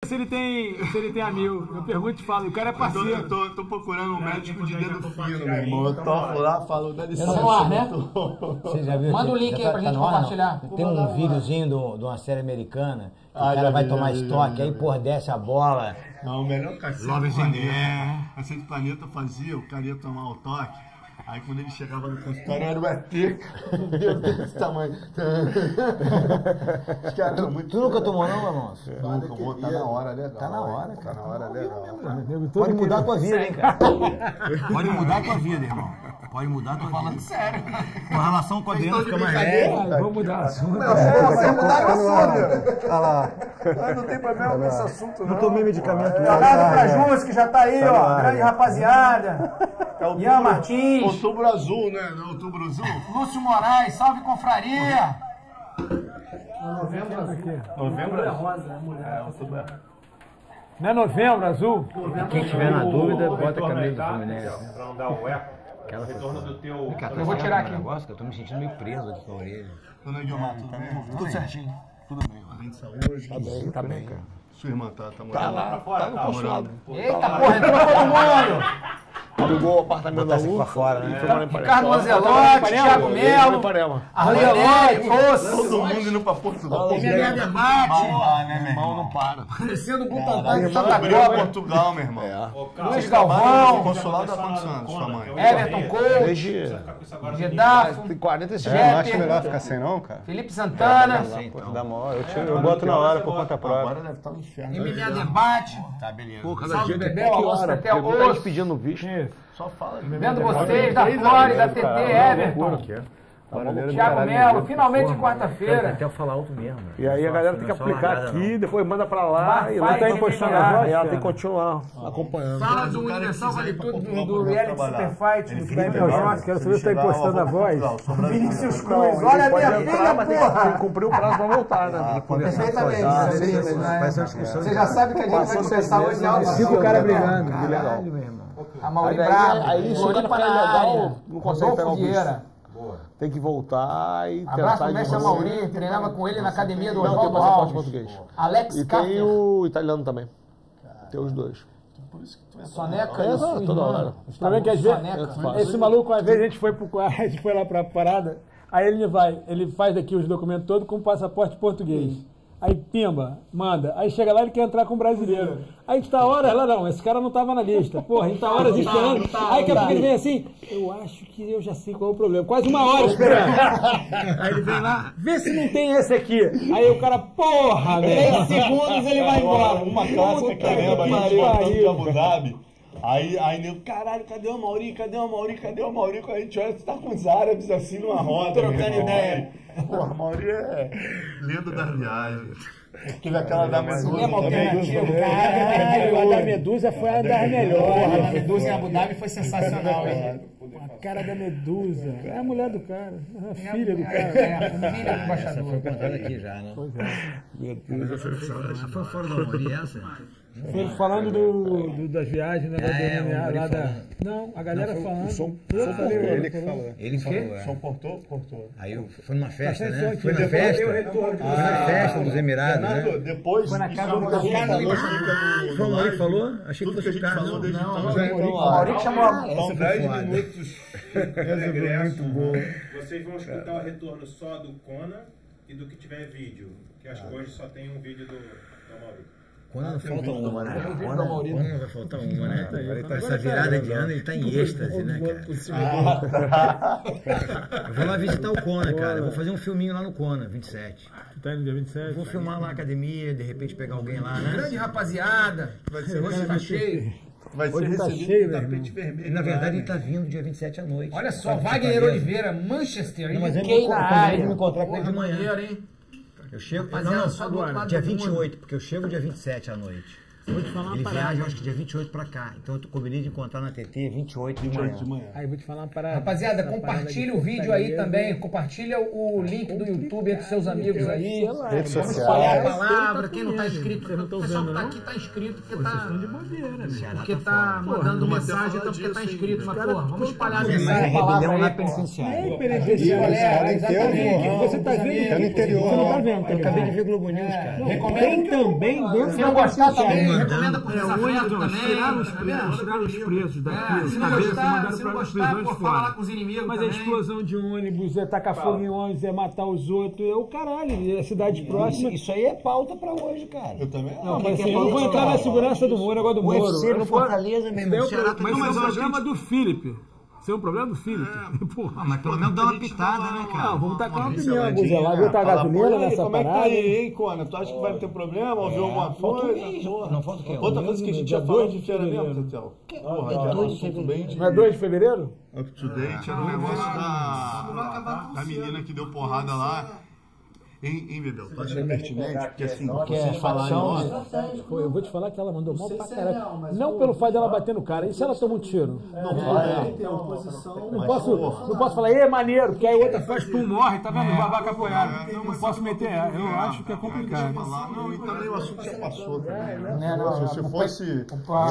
Se ele tem amigo, eu pergunto e falo, o cara é parceiro. Eu tô procurando um médico de dedo fino, meu irmão. Eu toco lá, falo, dá licença. Tá no ar, né? Você já viu? Manda o link aí pra gente compartilhar. Tem um videozinho de uma série americana, que o cara vai tomar estoque, aí, porra, desce a bola. Não, o melhor Cacete do Planeta. Cacete do Planeta fazia, o cara ia tomar o toque. Aí quando ele chegava no consultório era o ET, um dedo desse tamanho. Os caras eram muito... Tu nunca tomou não, Alonso? Nunca, tá na hora, legal. Tá na hora, Tá na hora, legal. Pode mudar a tua vida, hein, cara? Pode mudar a tua vida, irmão. Pode mudar a tua vida. Falando sério. Tua relação com a Adriana fica mais leve. Vamos mudar o assunto. Você mudar o assunto. Olha lá. Não tem problema com esse assunto, não. Não tomei medicamento. Leonardo Cajus, que já tá aí, ó. Grande rapaziada. Ian Martins. Outubro Azul, né? Não é Outubro Azul? Lúcio Moraes, salve confraria. Novembro é rosa, mulher. Outubro. Não é novembro, azul? Quem tiver na dúvida, bota a camisa do Fluminense. Pra não dar o eco. Aquela Retorno do teu... Eu vou tirar aqui. Negócio que eu tô me sentindo meio preso aqui com a orelha. Dona Guilmar, tudo bem? Tudo certinho. Tudo bem. Além de saúde. Tá bem, cara. Sua irmã tá morando? Tá no consulado. Eita, porra, entrou todo mundo. Alugou o apartamento da Pra fora, né? Ricardo Anzelotti, Thiago Melo, Arlene, Todo mundo indo pra Portugal. MMA Debate. Meu irmão não para. Parecendo o Butantan de Santa Abriu a Cobra. Portugal, meu irmão. Luiz Galvão, Consulado há quantos anos, sua mãe? Everton Couto, Desde... Gedafo, Tem 45 Jeter, anos. Acho melhor ficar sem não, cara. Felipe Santana, Dá uma hora. Eu boto na hora por conta própria. Agora deve estar no inferno. MMA Debate. Tá, beleza. Salve Bebel, Alonso Teté Osso. Pedindo visto. Só fala. Vendo vocês da Flórida, TT, Everton. Thiago Melo, finalmente quarta-feira. Até eu falar alto mesmo. E aí a galera tem que aplicar aqui, depois manda pra lá. E Vai, lá tem postando que a voz. Ela tem que continuar acompanhando. Fala do Universal Vale Tudo, do reality Super Fight, do Daniel Jones, quero saber se tá impostando a voz. Vinícius Cruz. Olha a minha filha, Mas tem porra. que cumprir o prazo pra voltar, né? Perfeitamente. Você já sabe que a gente vai começar hoje na aula. 5 caras brigando. Legal. A Mauri Bravo. Aí se o cara ficar legal, não consegue pegar o bicho. Vieira. Tem que voltar e Abraço tentar pro de mestre novo. Mauri, treinava com ele na academia do Não, tem Oswaldo passaporte Alves. português. Alex E tem Kaffer. o italiano também. Tem os dois. Soneca É, e sua toda hora. irmã. O problema é que às vezes, Soneca. esse maluco, às vezes a gente foi lá pra parada, aí ele faz aqui os documentos todos com passaporte português. Aí pimba, manda. Aí chega lá, ele quer entrar com o brasileiro. Aí tá horas lá, não, esse cara não tava na lista. Porra, a gente tá horas esperando. Aí daqui a pouco ele vem assim, eu acho que eu já sei qual é o problema. Quase uma hora esperando. Aí ele vem lá, vê se não tem esse aqui. Aí o cara, porra, velho. 10 segundos ele vai embora. Uma clássica, caramba, a gente voltando de Abu Dhabi. Aí nego, caralho, cadê o Mauri? Cadê o Mauri? Cadê o Mauri? Quando a gente olha, você tá com os árabes assim numa roda, trocando ideia. Porra, Mauri é lenda da viagem. Teve aquela da Medusa. Caralho, a da Medusa foi a das melhores. A Medusa em Abu Dhabi foi sensacional, hein? A cara da Medusa. É a mulher do cara, a filha do cara. É, filha do embaixador. Foi contada aqui já, né? Pois é. Foi fora da Mauri essa? Foi falando das viagens, né? Lá da... Não, a galera falando. Ele que falou. Ele falou, São Portou. Aí foi numa festa, né? Foi Foi na festa. Foi na festa dos Emirados, né? Fernando, depois Foi na casa do que a gente falou, Foi o Mauri que falou? Achei que tudo que a fosse o gente Carlos. falou desde então, O já entrou Mauri lá. que chamou a... São 10 minutos. Muito bom. Vocês vão escutar o retorno só do Conan e do que tiver vídeo. Que acho que hoje só tem um vídeo do Mauri. Quando não falta uma, né? Quando não vai faltar uma, né? Essa virada de ano ele tá em êxtase, né, cara? Eu vou lá visitar o Conan, cara. Eu vou fazer um filminho lá no Conan, 27. Tá no dia 27? Eu vou filmar lá na academia, de repente pegar alguém lá, né? Grande rapaziada. Hoje tá cheio. Vai ser Hoje tá recebido cheio, com meu tapete irmão. vermelho. E, na verdade, ele né? tá vindo dia 27 à noite. Olha só, Wagner Oliveira, Manchester, Não, mas ele UK me na convidou área. me encontrar com ele de Porra, manhã. maneiro, hein? Eu chego. Rapaziada, só do outro lado Dia do mundo. 28, porque eu chego dia 27 à noite. Vou te falar uma Ele parada. viaja, acho que dia 28 pra cá. Então eu combinei de encontrar na TT 28 de manhã. Aí vou te falar uma parada. Rapaziada, compartilha o vídeo aí também. Compartilha o link do YouTube entre seus amigos aí. Redes Vamos espalhar a sociais. palavra. Quem não tá inscrito, Vocês não o tão pessoal que vendo, tá não? aqui tá inscrito porque Vocês tá. estão de bobeira, né? Porque tá mandando mensagem, então porque tá inscrito. Mas, porra, vamos espalhar a Mas é mensagem, a palavra rebelião aí, na pô. penitenciária. Galera, exatamente. Você tá vendo? É no interior. Você não tá vendo, tá Eu acabei de ligado? ver Globo News, cara. Tem também dentro Se não gostar também, recomenda pro Tiraram desafeto também. tiraram os presos daqui, os Se não cabeças gostar, mandaram se não para as gostar, prisões pô, fala lá fora. com os inimigos Mas também. a explosão de ônibus, é tacar fogo em ônibus, é matar os outros, é o caralho, é cidade próxima. Isso aí é pauta pra hoje, cara. Eu também. Não, mas assim, eu não vou entrar na segurança do Moro, negócio do O Moro. UFC no Fortaleza, meu irmão. Mas Ceará isso é um problema do Felipe. Isso é um problema do Felipe. Porra. Mas pelo menos dá uma pitada, né, cara? Não, vamos tacar uma opinião, Guzer, lá, botar gasolina nessa Como é que tá parada. aí, hein, Cona? Tu acha que vai ter problema? Ouviu alguma coisa? Não falta o quê? Outra coisa que a gente Dia ia falar 2 de de feira fevereiro. mesmo, Tetel. É Porra, 2 de assunto fevereiro. bem de Não é 2 de fevereiro? up to date, era o negócio da menina que deu porrada lá. Hein, Bebel? Tu acha que é pertinente? Porque assim, vocês falarem, Pô, eu vou te falar que ela mandou mal pra caralho. Não pelo fato dela bater no cara. E se ela toma um tiro? Não posso falar, é maneiro, porque aí a outra faz, pum, morre, tá vendo? O babaca apoiado. Não posso meter ela. Eu acho que é complicado. não, e também o assunto já passou. Se Se fosse.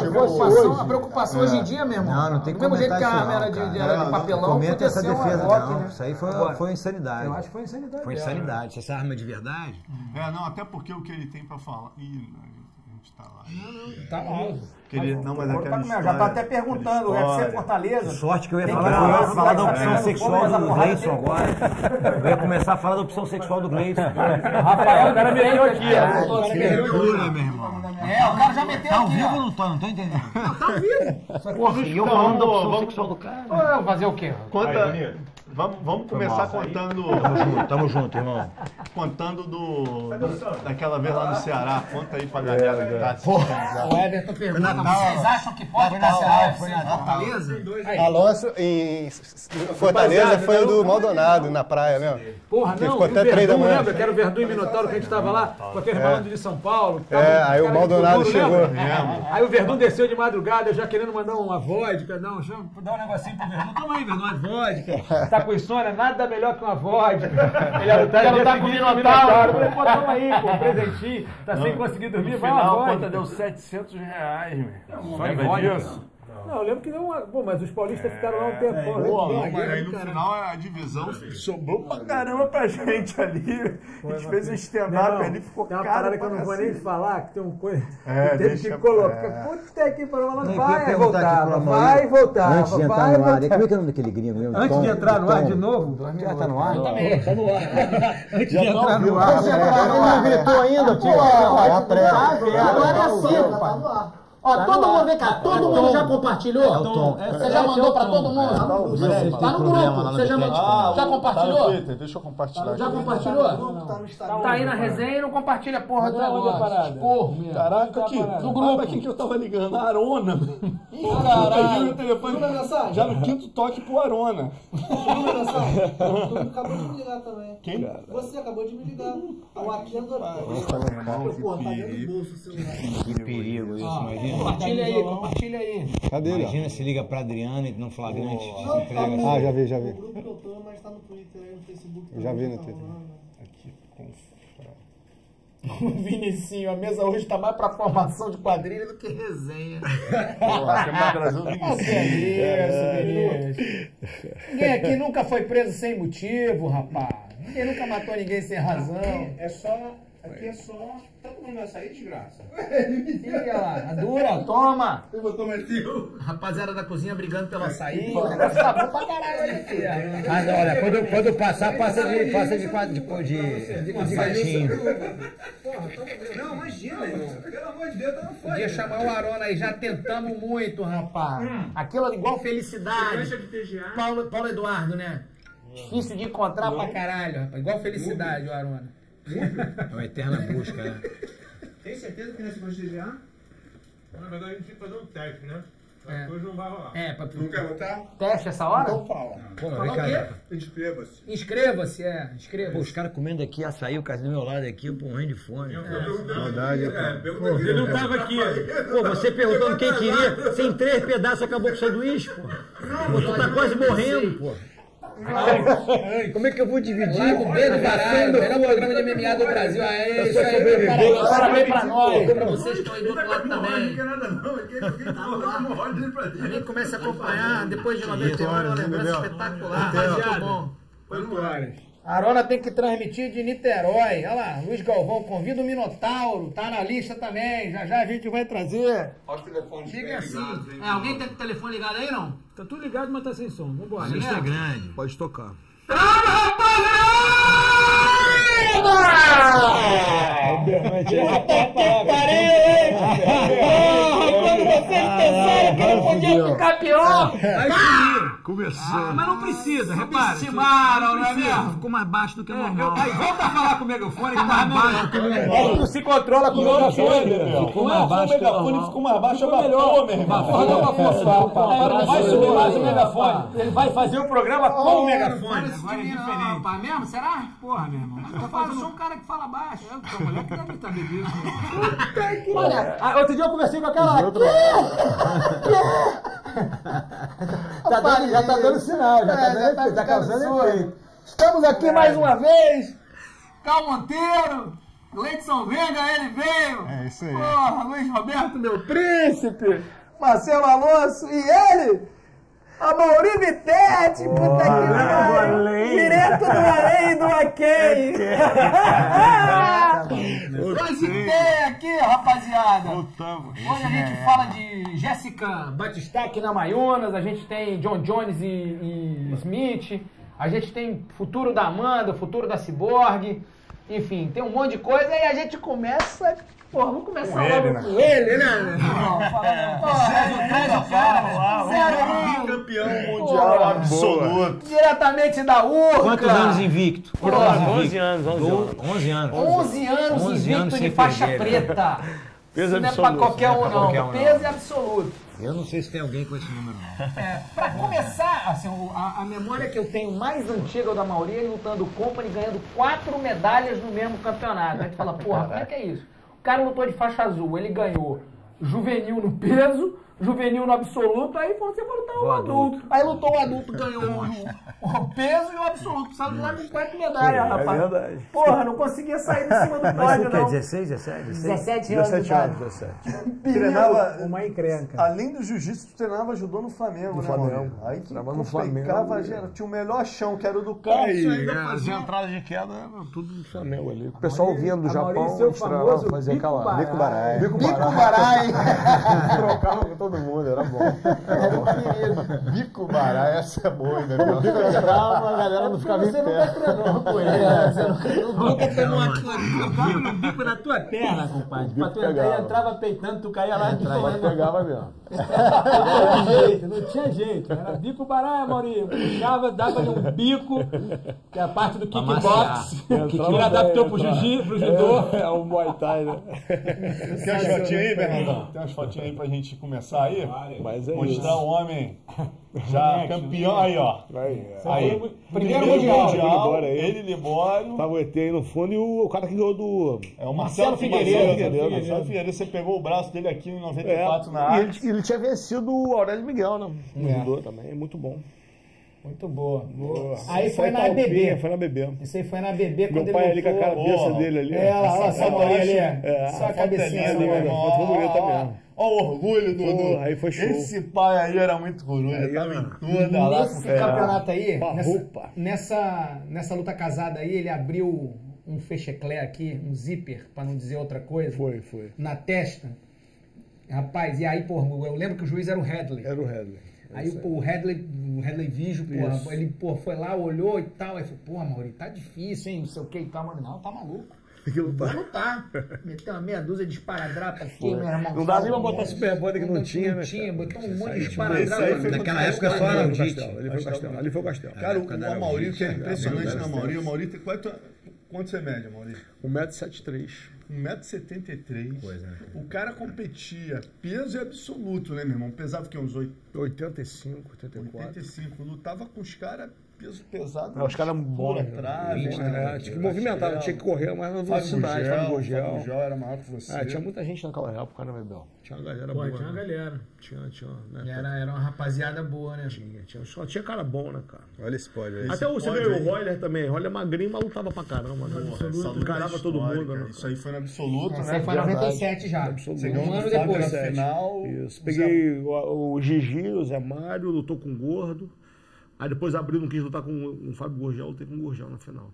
a preocupação hoje em dia, meu irmão. Não tem do como mesmo jeito que a comentar arma isso, era não, de cara. papelão, Comenta essa podia ser uma defesa, moto, não. né? Isso aí foi insanidade. Eu acho que foi insanidade. Foi insanidade. Se essa arma é de verdade... Não, até porque o que ele tem pra falar. Ih, a gente tá lá. Tá lá. Não, mas aquela história. Já tá até perguntando, o UFC Fortaleza. Sorte que eu ia falar da opção sexual do Gleison agora. Eu ia começar a falar da opção sexual do Gleison. Rafael, o cara meteu aqui, ó. Loucura, meu irmão. O cara já meteu Tá ao aqui, vivo ó. ou não tá? Não tô entendendo. Tá ao vivo. Porra, e eu falando da opção sexual do cara. Fazer o quê? Vamos começar contando. Tamo junto, irmão. Contando daquela vez lá no Ceará. Conta aí pra galera que tá assistindo. O Everton pergunta, vocês acham que pode dar certo em Fortaleza? Alonso em Fortaleza foi o do Maldonado na praia mesmo. Porra, Que não, ficou o até 3 da Verdun, manhã. lembra que era o Verdun e Minotauro que a gente tava lá, com aqueles malandros de São Paulo. Aí o Maldonado chegou. Aí o Verdun desceu de madrugada, já querendo mandar uma vodka, dá um negocinho pro Verdun. Toma aí, Verdun, uma vodka. Tá com insônia, nada melhor que uma vodka. Ele tá com o Minotauro. Eu falei, pô, toma aí, pô, um presentinho. Tá sem conseguir dormir, vai uma Final, a vodka. conta deu R$700, meu. Lembra disso? Não, eu lembro que deu uma... Pô, mas os paulistas ficaram lá um tempo. Mas aí no final a divisão sobrou pra caramba pra gente ali. A gente fez um stand-up ali, ficou tem uma caro parada que eu pra não vou nem cacete. falar, que tem uma coisa É, que teve deixa- que colocar. Puta que pariu, ela Eu ia vai perguntar aqui voltar, pro vai Amaury, voltar, antes de entrar vai no ar, voltar. como é que é o nome daquele gringo mesmo? Antes de entrar no ar de novo, Já tá no ar? tá no ar. Antes de entrar no ar. Você não gritou ainda, pô? É a pré. Agora é assim. Ó, todo mundo, vem cá, todo mundo já compartilhou? Tom. Você já mandou pra todo mundo? Tá no grupo, você já mandou? Já compartilhou? Deixa eu compartilhar Já aqui. compartilhou? Tá aí na resenha e não compartilha a porra do Onde é a negócio. parada? Porra. Caraca, aqui, no grupo aqui que eu tava ligando, a Arona. Caralho. Meu telefone já no quinto toque pro Arona. Tu acabou de me ligar também. Quem? Você acabou de me ligar. O Akendo. Pô, tá dentro do bolso o celular. Que perigo isso, imagina. Compartilha aí, compartilha aí. Cadê ele? Imagina se liga pra Adriana e não flagrante. Se Não, entrega tá no- Ah, já vi. No grupo que eu tô, mas tá no Twitter aí, no Facebook. Eu já vi no Tá Twitter. rolando. Vinicinho, a mesa hoje tá mais pra formação de quadrilha do que resenha. Porra, quer me trazer o Vinicius. Ninguém aqui nunca foi preso sem motivo, rapaz. Ninguém nunca matou ninguém sem razão. É só. Aqui é só. Todo mundo vai sair de graça. Olha lá, a dura, toma. Você botou mais teu? Rapaziada da cozinha brigando pelo açaí. O negócio tá bom pra caralho aí, filha. Mas olha, quando passar, passa de baixinho. Não, imagina, irmão. Pelo amor de Deus, tá no foda. Podia chamar o Arona aí, já tentamos muito, rapaz. Aquilo igual felicidade. de TGA. Paulo Eduardo, né? Difícil de encontrar pra caralho, rapaz. Igual felicidade, o Arona. É uma eterna busca, né? Tem certeza que nesse gosto de TGA? Na verdade, a gente tem que fazer um teste, né? Hoje não vai rolar. Não quer botar? Teste essa hora? Então fala. Pô, Fala vem o cá, quê? Zeca. Inscreva-se. Inscreva-se, Pô, inscreva-se. os caras comendo aqui açaí, o cara do meu lado aqui, pô, morrendo de fome. Saudade, Ele não tava aqui. Pô, você perguntando quem queria, sem 3 pedaços acabou com o sanduíche, pô. Pô, tu tá quase morrendo, pô. Como é que eu vou dividir? Lago B do Baralho, o melhor programa de MMA do Brasil. Aê, isso aí, parabéns pra nós. Pra vocês que estão aí do outro lado também. A gente começa a acompanhar, depois de 91, uma lembrança espetacular. Muito bom. 8 horas. Arona tem que transmitir de Niterói. Olha lá, Luiz Galvão, convida o Minotauro, tá na lista também. Já já a gente vai trazer. Olha os telefones. Fica assim. Alguém tem o telefone ligado aí, não? Tá tudo ligado, mas tá sem som. Vambora. A lista é grande. Pode tocar. Quando vocês pensaram que não podia ficar pior, Começou. Mas não precisa, repara. estimaram, não é Precisa. mesmo? Ficou mais baixo do que normal. Aí volta a falar com o megafone que tá mais baixo. Tu se controla com o megafone. Ficou mais baixo. O megafone ficou mais baixo. Ficou melhor, meu irmão. irmão. Vai subir mais o megafone. Ele vai fazer o programa com o megafone. Agora é diferente. Pai mesmo? Será? Porra, meu irmão. Eu sou um cara que fala baixo. A mulher que deve estar bebendo. Olha, outro dia eu conversei com aquela. Já tá dando sinal, tá causando efeito. Estamos aqui mais uma vez. Cal Monteiro, Leidson Venga, ele veio. É isso aí. Porra, Luiz Roberto, meu príncipe. Marcelo Alonso e ele. A Mauri Bittetti, puta que pariu. Direto do Além do Aquém. Hoje tem aqui, rapaziada. Hoje a gente fala de Jéssica Batistac na Maionas, a gente tem John Jones e Smith, a gente tem futuro da Amanda, futuro da Cyborg, enfim, tem um monte de coisa e a gente começa... Pô, vamos começar logo com ele, né? Campeão mundial absoluto. Diretamente da Urca. Quantos anos invicto? 11 anos. 11 anos. 11 anos 11 anos invicto de sem faixa perder, preta. Peso Isso não é pra absoluto, qualquer um, pra não. qualquer um, não. Peso é absoluto. Eu não sei se tem alguém com esse número, não. Pra começar, assim, a memória que eu tenho mais antiga da Mauri é lutando o Company, ganhando 4 medalhas no mesmo campeonato. A gente fala, porra, como é que é isso? O cara lutou de faixa azul, ele ganhou juvenil no peso, juvenil no absoluto, aí você vai lutar o adulto. Aí lutou o adulto, ganhou o peso e o absoluto. Saiu de lá com 4 medalhas, rapaz. É verdade. Porra, não conseguia sair de cima do Mas pódio, o que? não. 16, 17? 17 anos. 17 anos, 17. Treinava, Uma encrenca. além do jiu-jitsu, tu treinava judô no Flamengo, né, mano? Aí tu Treinava no complicava, Flamengo. tinha o melhor chão, que era o do campo. Aí, as entradas de queda eram tudo do Flamengo ali. O pessoal vinha do Japão, Maurício, o famoso fazia Bico aquela... Barai. Bico Barai. Bico Bico Barai. Barai. Trocava com todo mundo, era bom. Bico Barai, essa é boa ainda. O Bico entrava, a galera não ficava em Você pé. nunca treinou com ele. Você nunca tomou Tava no bico na tua perna, compadre. Pra tu entrar, pegava. ele entrava peitando, tu caía lá de Mas pegava mesmo. Não tinha jeito. Era bico baraia, Maurinho. Puxava, dava-lhe um bico, que é a parte do kickbox, que ele adaptou pro jiu-jitsu, pro judô. É um Muay Thai, né? Tem umas fotinhas aí, Bernardão? Tem umas fotinhas aí pra gente começar aí? Mas é Mostrar isso. o homem já campeão. Aí, ó. Aí. Primeiro mundial. Ele, Libório. Tava o ET aí no fundo e o cara que ganhou do... É o Marcelo Figueiredo. Figueiredo. Marcelo Figueiredo, você pegou o braço dele aqui em 94 na E arte. ele tinha vencido o Aurélio Miguel, né? No judô também, muito bom. Muito boa. Aí foi na Palpinha, BB. Foi na BB. Isso aí foi na BB quando Meu pai ele ali com a lutou. cabeça Porra. dele ali. É, olha lá, só a Mauri ali. É, Só a cabecinha foto é ali. linda, Foto foi bonita mesmo. Olha o orgulho do. Porra, aí foi show. Esse pai aí era muito coruja. Ele tava em toda lá. Nesse campeonato aí, Roupa. nessa luta casada aí, ele abriu um fecheclé aqui, um zíper, pra não dizer outra coisa. Foi. Na testa. Rapaz, e aí, pô, eu lembro que o juiz era o Headley. Era o Headley. Aí pô, o Headley Vijo, porra, ele pô, foi lá, olhou e tal, aí falou, porra, Mauri, tá difícil, hein, não sei o que e tal, mas não, tá maluco. Vou lutar. Meteu uma meia dúzia de esparadrapa aqui, meu irmão. Não dá nem pra botar super body que não tinha, né? Não tinha, botou um monte de Esse esparadrapa. aí foi Naquela época foi Ali Araldite. foi o Castelo. Ali foi o Castelo. Cara, o Amaury, o que é impressionante na Amaury, o Amaury tem quase. Quanto você mede, Maurício? 1,73 m. 1,73 m. Pois é. O cara competia peso absoluto, né, meu irmão? Pesava o quê? Uns 85, 84. 85. Lutava com os caras peso pesado. Os caras bons. Tinha que movimentar, tinha que correr, mas na velocidade. Fábio Gurgel era maior que você. Tinha muita gente naquela época, né, Bebel? Tinha uma galera Pô, boa. tinha uma galera. Tinha, né? Era uma rapaziada boa, né? Só tinha cara bom, né, cara? Olha esse pódio aí. Até você vê o Royler também. O Royler magrinho, mas lutava pra caramba. Encarava todo mundo, né? Isso aí foi no absoluto, Essa né? aí foi em 97 já. Um ano depois. No final. Isso. Peguei o Gigi, o Zé Mário, lutou com o Gordo. Aí depois abriu, não quis lutar com o Fábio Gurgel, lutei com o Gurgel na final.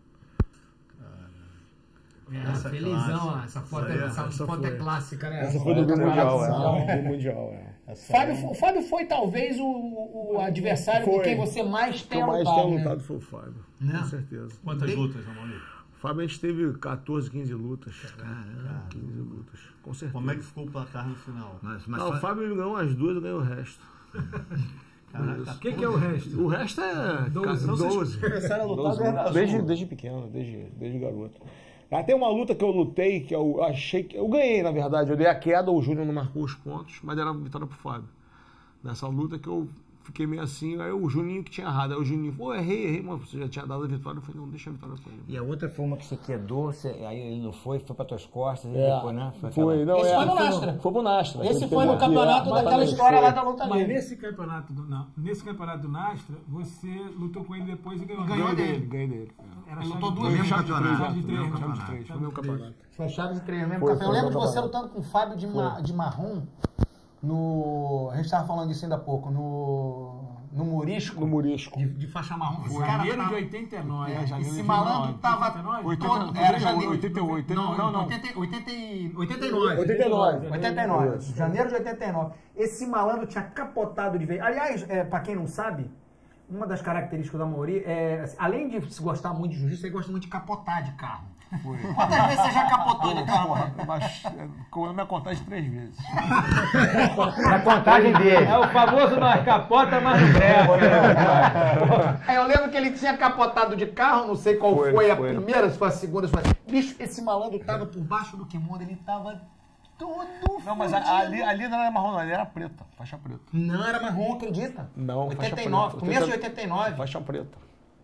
Felizão, ó. Essa foto é clássica, né? Essa foi do Mundial, O Fábio foi talvez o adversário com quem você mais tenha lutado. O que eu mais tenho lutado foi o Fábio, com certeza. Quantas lutas, Amaury? O Fábio a gente teve 14, 15 lutas. Caramba, 15 lutas, com certeza. Como é que ficou o placar no final? O Fábio ganhou as duas, eu ganhei o resto. O que é o resto? O resto é 12. Começaram a lutar desde pequeno, desde garoto. Até uma luta que eu lutei, que eu achei que... Eu ganhei, na verdade. Eu dei a queda, o Júnior não marcou os pontos, mas era vitória pro Fábio. Nessa luta que eu fiquei meio assim, aí o Juninho que tinha errado. Aí o Juninho, pô, errei, mas você já tinha dado a vitória. Eu falei, não, deixa a vitória com ele. E a outra foi uma que você quedou, aí ele não foi pra tuas costas, e depois, né? Esse foi no Nastra. Foi pro Nastra. Esse foi no campeonato daquela história lá da luta Mas livre. nesse campeonato do Nastra, você lutou com ele depois e ganhou. Ganhou dele. Ganhei dele. Era lutou chave duas de vezes três, no campeonato. chave de três, Chave de campeonato. três, foi meu campeonato. Foi chave de treino mesmo. Eu lembro de você lutando com o Fábio de marrom no... A gente estava falando disso ainda há pouco, no Morisco. No Morisco. De faixa marrom. Janeiro de 89. Esse malandro tava todo... Era janeiro... 88. Não. 89. Janeiro de 89. Esse malandro tinha capotado de vez. Aliás, pra quem não sabe, uma das características do Amaury é, além de se gostar muito de jiu-jitsu, ele gosta muito de capotar de carro. Quantas vezes você já capotou de carro? Com a minha contagem 3 vezes. Na contagem dele. É o famoso nós capota, mas não breca. Aí eu lembro que ele tinha capotado de carro, não sei qual foi a primeira, se foi a segunda, se foi... Bicho, esse malandro tava por baixo do kimono, ele tava todo Não, mas ali não era marrom, não, ali era preta, faixa preta. Não, era marrom, acredita? Não, 89, começo de 89. Faixa preta.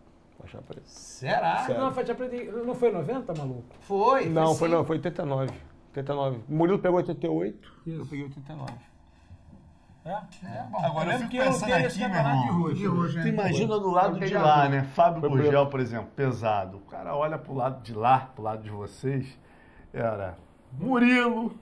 Será? Não, a faixa preta não foi 90, maluco? Foi. Não, foi 89. O Murilo pegou 88 e eu peguei 89. Bom, Agora eu lembro fico que eu pensando lutei aqui, esse meu campeonato irmão. de roxo. Tu imagina do lado de lá, né? Fábio Gurgel, por exemplo, pesado. O cara olha pro lado de lá, pro lado de vocês, era Murilo,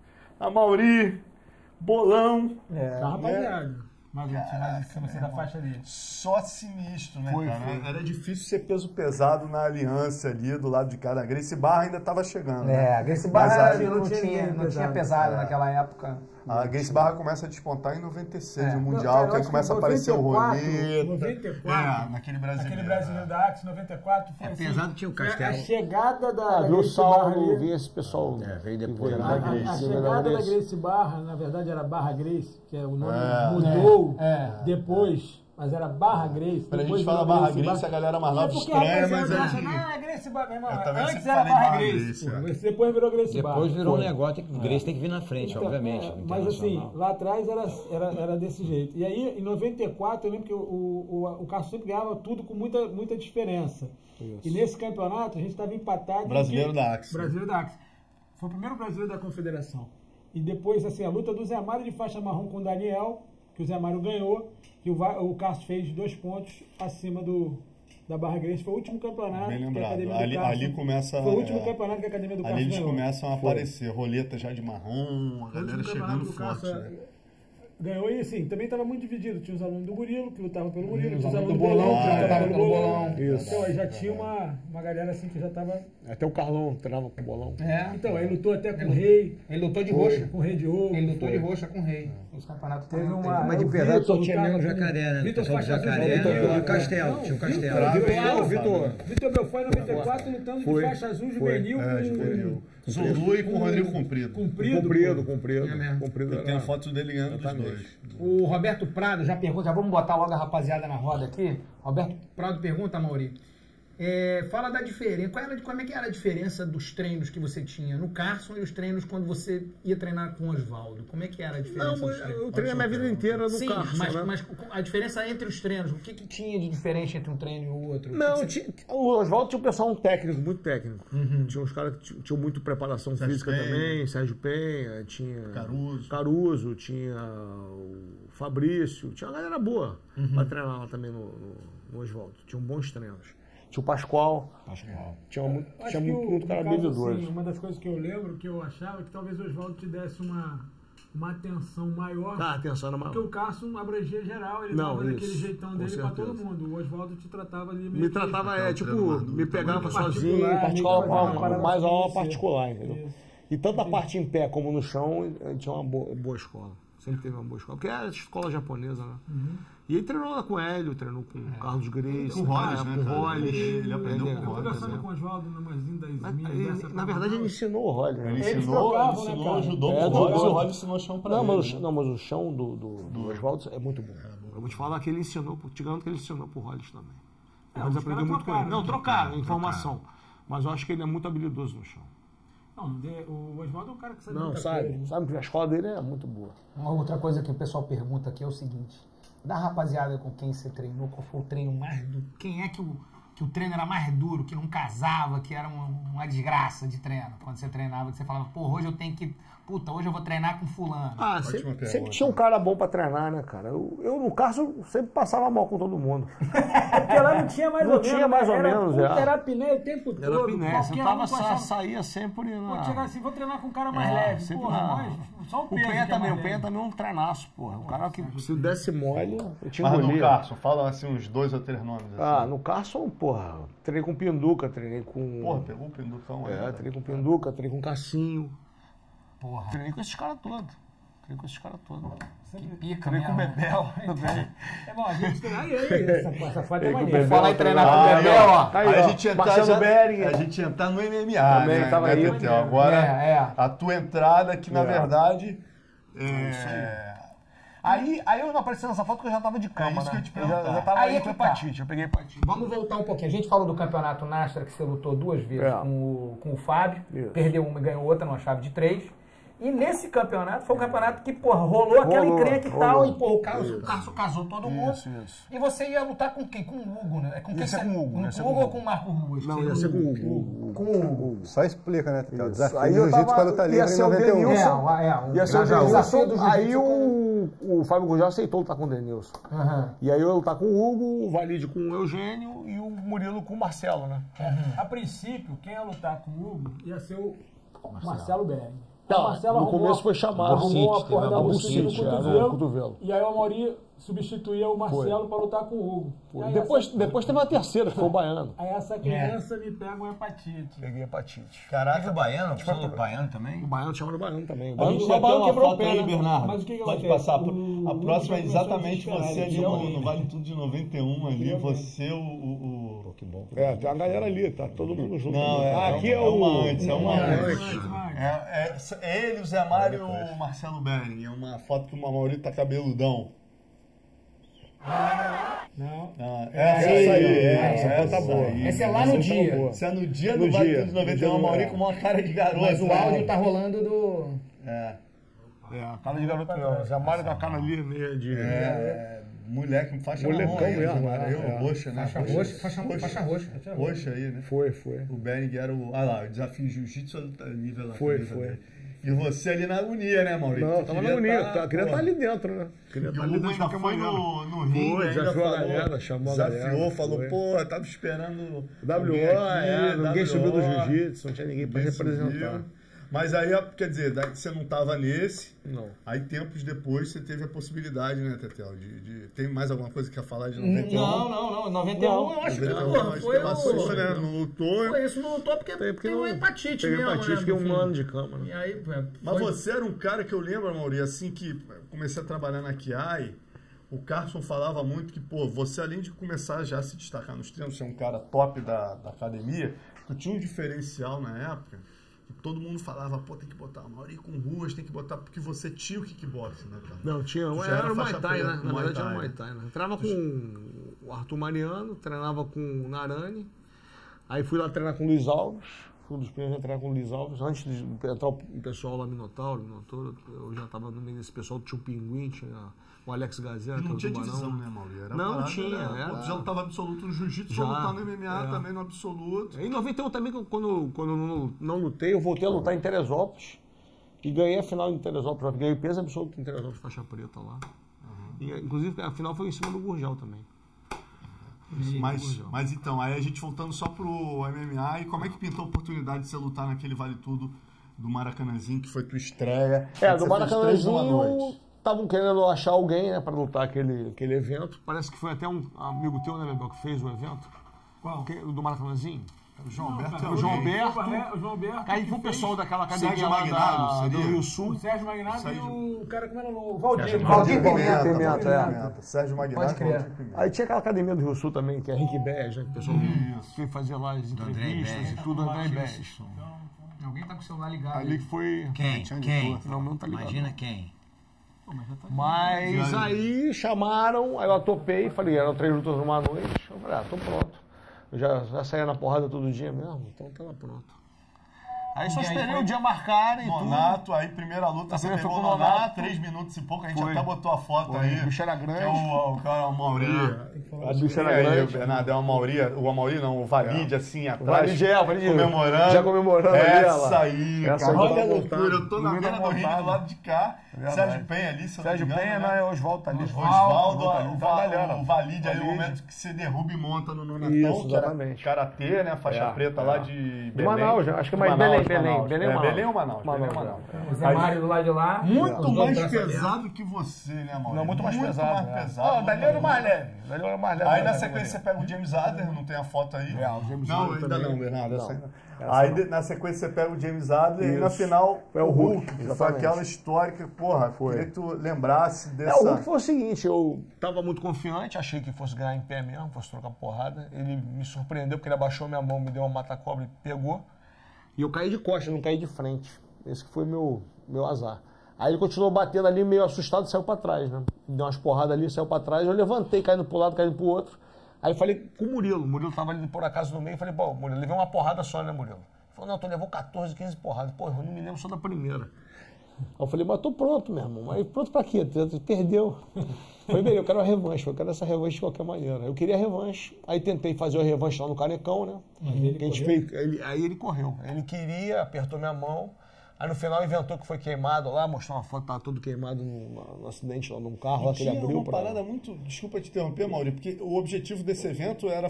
Amaury, Bolão. Rapaziada. Mas você da faixa dele. Só sinistro, né, cara? Era difícil ser peso pesado na aliança ali, do lado de cá. A Gracie Barra ainda estava chegando. A Gracie Barra não tinha pesado naquela época. A Gracie Barra começa a despontar em 96, no Mundial, que aí começa a aparecer o Roleta. 94. Naquele brasileiro. Aquele brasileiro da Axis, 94. Foi assim. Pesado tinha o Castelo. A chegada da Viu o Gracie Barra Saulo, ali. vi esse pessoal. Veio depois. A chegada da Gracie Barra, na verdade era Barra Gracie, que é o nome mudou depois, mas era Barra Gracie. Quando a gente fala Barra Gracie, a galera mais nova estranha, mas é acha, é Gracie Barra, meu irmão. também Antes sempre era falei Barra Barra Gracie. Gracie, Depois virou Gracie Barra. Depois virou um negócio, Gracie tem que vir na frente, Então, obviamente. mas assim, lá atrás era desse jeito. E aí, em 94, eu lembro que o Carlos sempre ganhava tudo com muita diferença. Isso. E nesse campeonato, a gente estava empatado. Brasileiro da Axis. Brasileiro da Axis. Foi o primeiro brasileiro da Confederação. E depois, assim, a luta do Zé Mário de faixa marrom com o Daniel, que o Zé Mário ganhou, que o Carlos fez 2 pontos acima da Barra Gracie. Foi o último campeonato Bem que a lembrado. Academia do Carlos... Ali começa... Foi o último campeonato que a Academia do Carlos Ali eles ganhou. começam a aparecer. Roleta já de marrom, a galera chegando forte, né? Ganhou e assim, também estava muito dividido. Tinha os alunos do Murilo, que lutavam pelo Murilo, tinha os alunos do Bolão, que lutavam pelo Bolão. Isso. Então aí já tinha uma galera assim que já estava... Até o Carlão treinava com o Bolão. Então, aí lutou até com o Rei. Ele lutou de roxa. Com o Rei de Ouro. Ele lutou de roxa com o Rei. Os campeonatos Teve uma... Mas de pesado só tinha mesmo o Jacaré, né? Vitor Pessoal do Jacaré e o Castelo. Tinha o Castelo. Vitor Belfort em 94 lutando de faixa azul juvenil com... Zulu e com o Rodrigo Comprido. Comprido. Eu tenho foto dele ganhando dos dois. O Roberto Prado já pergunta, já vamos botar logo a rapaziada na roda aqui. Roberto Prado pergunta, Amaury, Fala da diferença. Como é que era a diferença dos treinos que você tinha no Carson e os treinos quando você ia treinar com o Oswaldo? Como é que era a diferença dos treinos? Eu treinei a minha vida inteira no Carson. Mas a diferença entre os treinos, o que tinha de diferente entre um treino e o outro? O Oswaldo tinha um pessoal técnico, muito técnico. Tinha uns caras que tinham muito preparação física também, Sérgio Penha, tinha Caruso, tinha o Fabrício, tinha uma galera boa pra treinar lá também no Oswaldo. Tinham bons treinos. Tinha o Pascoal. Tinha muito cara habilidoso. Assim, uma das coisas que eu lembro, que eu achava, que talvez o Oswaldo te desse uma atenção maior. A atenção era maior. Porque o Carson abrangia geral, ele dava daquele jeitão dele pra todo mundo. O Oswaldo te tratava ali meio. Me tratava, me pegava sozinho, particular, mais aula particular, entendeu? E tanto a parte em pé como no chão, a gente tinha uma boa escola. Sempre teve uma boa escola. Porque era escola japonesa, né? E ele treinou lá com o Hélio, treinou com o Carlos Grace. Com o Rolles, né? Com o Rolles. Ele aprendeu com o Eu Rolles. conversando com o Oswaldo numazinho das minhas. Na verdade, ele ensinou o Rolles. Ele ensinou, ajudou o Rolles. O Rolles ensinou o chão pra ele. Mas o chão do Oswaldo é muito bom. Eu vou te falar que ele ensinou, te garanto que ele ensinou pro Rolles também. O Rolles aprendeu muito com ele. Não, trocaram informação. Mas eu acho que ele é muito habilidoso no chão. Não, o Oswaldo é um cara que sabe muita coisa. Sabe que a escola dele é muito boa. Uma outra coisa que o pessoal pergunta aqui é o seguinte: da rapaziada com quem você treinou, qual foi o treino mais duro? Quem é que o treino era mais duro, que não casava, que era uma desgraça de treino? Quando você treinava, que você falava, hoje eu tenho que... hoje eu vou treinar com fulano. Sempre tinha um cara bom pra treinar, né, cara? Eu no caso, sempre passava mal com todo mundo. Porque lá não tinha mais ou menos. Era apneia o tempo todo. Era apneia. Você saía sempre... chegar assim, vou treinar com um cara mais leve. Só o Penha também. O Penha também é um treinaço, porra. O cara que se desse mole, eu tinha Mas no Carson, fala assim uns 2 ou 3 nomes. Assim. No Carson, porra, treinei com o Pinduca, treinei com... Porra, pegou o Pinducão aí. Treinei com o Pinduca, treinei com o Cassinho. Porra. Treinei com esses caras todos. Que pica, treinei com o Bebel. É bom, a gente treinar essa foto é maneira. Falar em treinar com o Bebel, ó. Aí a gente ia entrar no MMA, também, né? Tava aí. Agora, a tua entrada, que na verdade... Aí eu não apareci nessa foto porque eu já tava de cama, isso né? que eu te perguntar. Eu já tava aí com hepatite, eu peguei hepatite. Vamos voltar um pouquinho. A gente falou do campeonato Nastra, que você lutou 2 vezes com o Fábio. Perdeu uma e ganhou outra numa chave de 3. E nesse campeonato, foi um campeonato que, rolou aquela encrenca e tal. E, o Carson casou todo mundo. Isso. E você ia lutar com quem? Com o Hugo, né? Com quem? Com o Hugo. Com o Hugo ou com o Marco Ruas? Não, ia ser com o Hugo. Com o Hugo. Só explica, né? O desafio aí do jiu-jitsu para lutar livre em 91. Ia ser o Denilson. Aí o Fábio Gurgel aceitou lutar com o Denilson. E aí eu ia lutar com o Hugo, o Valide com o Eugênio e o Murilo com o Marcelo, né? A princípio, quem ia lutar com o Hugo ia ser o Marcelo Bering. No começo foi chamado. Arrumou a porra da bucite no cotovelo. E aí o Amaury substituía o Marcelo para lutar com o Hugo. Depois teve uma terceira, que foi o Baiano. Aí essa criança me pega uma hepatite. Peguei hepatite. Caraca, o Baiano? Você falou Baiano também? O Baiano chama o Baiano também. A gente já tem uma foto aí, Bernardo. Mas o que pode passar. A próxima é exatamente você ali no Vale Tudo de 91 ali, você que bom. Tem uma galera ali, tá todo mundo junto. Não, aqui é uma antes. É ele, o Zé Mário e o Marcelo Bering. É uma foto que o Amaury tá cabeludão. Não. Essa aí. Essa tá boa. Essa é lá no dia. Essa é no dia do Vale Tudo de 91. O Amaury com uma cara de garoto. Mas o áudio tá rolando do... A cara de garoto não. Zé Mário com a cara ali meio de... Moleque, faixa molecão mesmo, roxa, né? Faixa roxa. Roxa aí, né? Foi. O Bering era o... o desafio jiu-jitsu nível lá. Foi. E você ali na agonia, né, Maurício? Não, tava na agonia. Queria estar ali dentro, né? E o Hugo ainda foi no ringue, desafiou a galera, chamou a galera. Desafiou, falou, tava esperando... Ninguém subiu do jiu-jitsu, não tinha ninguém pra representar. Mas aí, quer dizer, você não estava nesse. Não. Aí, tempos depois, você teve a possibilidade, né, Tetel? Tem mais alguma coisa que quer falar de 91? Não. 91 eu acho que foi né? Não lutou. Foi isso, não lutou porque teve hepatite mesmo. Hepatite, fiquei um ano de cama. Né? E aí, Mas você era um cara que eu lembro, Mauri, assim que comecei a trabalhar na Kiai, o Carson falava muito que, você além de começar já a se destacar nos treinos, ser um cara top da academia, tu tinha um diferencial na época. Todo mundo falava, tem que botar o Amaury com ruas, tem que botar, porque você tinha o kickboxing, né, cara? Não, tinha. Era o Muay Thai, né? Na verdade era o Muay Thai, né? Treinava com o Arthur Mariano, treinava com o Narani Aí fui lá treinar com o Luiz Alves, fui um dos primeiros a treinar com o Luiz Alves. Antes de entrar o pessoal lá, Minotauro, eu já estava no meio desse pessoal, tinha o Pinguim, tinha o Alex Gazera, Não que é o tinha Tubarão. divisão, né, Mauri? Era Não, parada, tinha. Pô, tu já lutava absoluto no jiu-jitsu, Já, só lutar no MMA também no absoluto. Em 91 também, quando eu não lutei, eu voltei a lutar em Teresópolis. E ganhei a final em Teresópolis. Ganhei peso absoluto em Teresópolis, faixa preta lá. E, inclusive, a final foi em cima do Gurgel também. Mas então, aí a gente voltando só pro MMA, e como é que pintou a oportunidade de você lutar naquele Vale Tudo do Maracanãzinho, que foi tua estreia? Do Maracanãzinho, estavam querendo achar alguém, né, pra lutar aquele evento. Parece que foi até um amigo teu, né, Bebel, que fez o evento. Qual? O do Maracanãzinho. O João Alberto. O João Alberto. Aí foi o pessoal daquela academia Sérgio lá Magnado, do seria? Rio Sul. O Sérgio Magnado e o cara, como era o Valdir Pimenta. Sérgio Magnado. Pode crer. Aí tinha aquela academia do Rio Sul também, que é Rick Bass, né? Que o pessoal que fazia lá as entrevistas e tudo, André Bass. Alguém tá com o celular ligado. Ali que foi... Quem? Não tá ligado. Imagina quem? Mas aí chamaram, aí eu topei, falei, eram 3 lutas numa noite. Eu falei, tô pronto. Eu já saía na porrada todo dia mesmo, então tava pronto. Aí só esperei o dia marcar e Nonato, aí primeira luta, você pegou o Nonato, 3 minutos e pouco, a gente até botou a foto aí. O bicho era grande. Que é o cara, o Mauri. A bicha era grande. Bernardo, é o Mauri não, o Valide, assim, atrás. Valide, comemorando. Já comemorando ali, Essa aí, essa cara. aí Olha a tá loucura, eu tô na voltando. beira do ringue do lado de cá. Sérgio Penha ali, se eu não me Sérgio engano, Penha, né? não, é Oswaldo ali. Oswaldo, galera. o Valide ali, o momento que você derruba e monta no Nonatão, Isso, que era exatamente. karatê, né? Faixa preta lá de De Manaus, acho que é mais Belém ou Manaus. O Zé Mário do lado de lá. Muito mais pesado que você, né, Mauro? Não, muito mais pesado. Dali era o mais leve. leve. Aí na sequência você pega o James Adler, não tem a foto aí? O James Não, Adler ainda também. não, Bernardo. Não. Aí na sequência você pega o James Adler e na final é o Hulk. Que foi Exatamente. aquela histórica, porra, queria que tu lembrasse dessa... O Hulk foi o seguinte, eu tava muito confiante, achei que fosse ganhar em pé mesmo, fosse trocar porrada. Ele me surpreendeu porque ele abaixou minha mão, me deu uma mata-cobra e pegou. E eu caí de costas, não caí de frente. Esse que foi meu azar. Aí ele continuou batendo ali, meio assustado, saiu pra trás, né? Deu umas porradas ali, saiu pra trás. Eu levantei, caindo pro lado, caindo pro outro. Aí falei com o Murilo. O Murilo tava ali por acaso no meio. Falei, pô, Murilo, levei uma porrada só, né, Murilo? Ele falou, não, tu levou 14, 15 porradas. Pô, eu não me lembro só da primeira. Aí eu falei, mas tô pronto, meu irmão. Mas pronto pra quê? Tu perdeu. Falei, bem, eu quero a revanche. Eu quero essa revanche de qualquer maneira. Eu queria a revanche. Aí tentei fazer a revanche lá no Canecão, né? Que a gente fez, aí ele correu. Ele queria, apertou minha mão. Aí no final inventou que foi queimado lá, mostrou uma foto, tava todo queimado no acidente lá num carro lá que ele abriu. Uma parada muito... Desculpa te interromper, Mauri, porque o objetivo desse evento era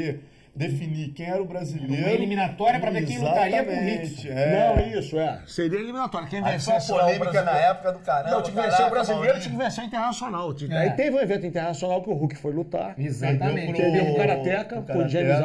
definir quem era o brasileiro. Uma eliminatória pra ver quem lutaria com o Rickson. Não, isso, Seria eliminatória. Quem vencesse lá polêmica na época do caramba. Não, tinha que vencer o brasileiro, tinha que vencer o internacional. Aí teve um evento internacional que o Hulk foi lutar. Exatamente. Perdeu o Karateka, o James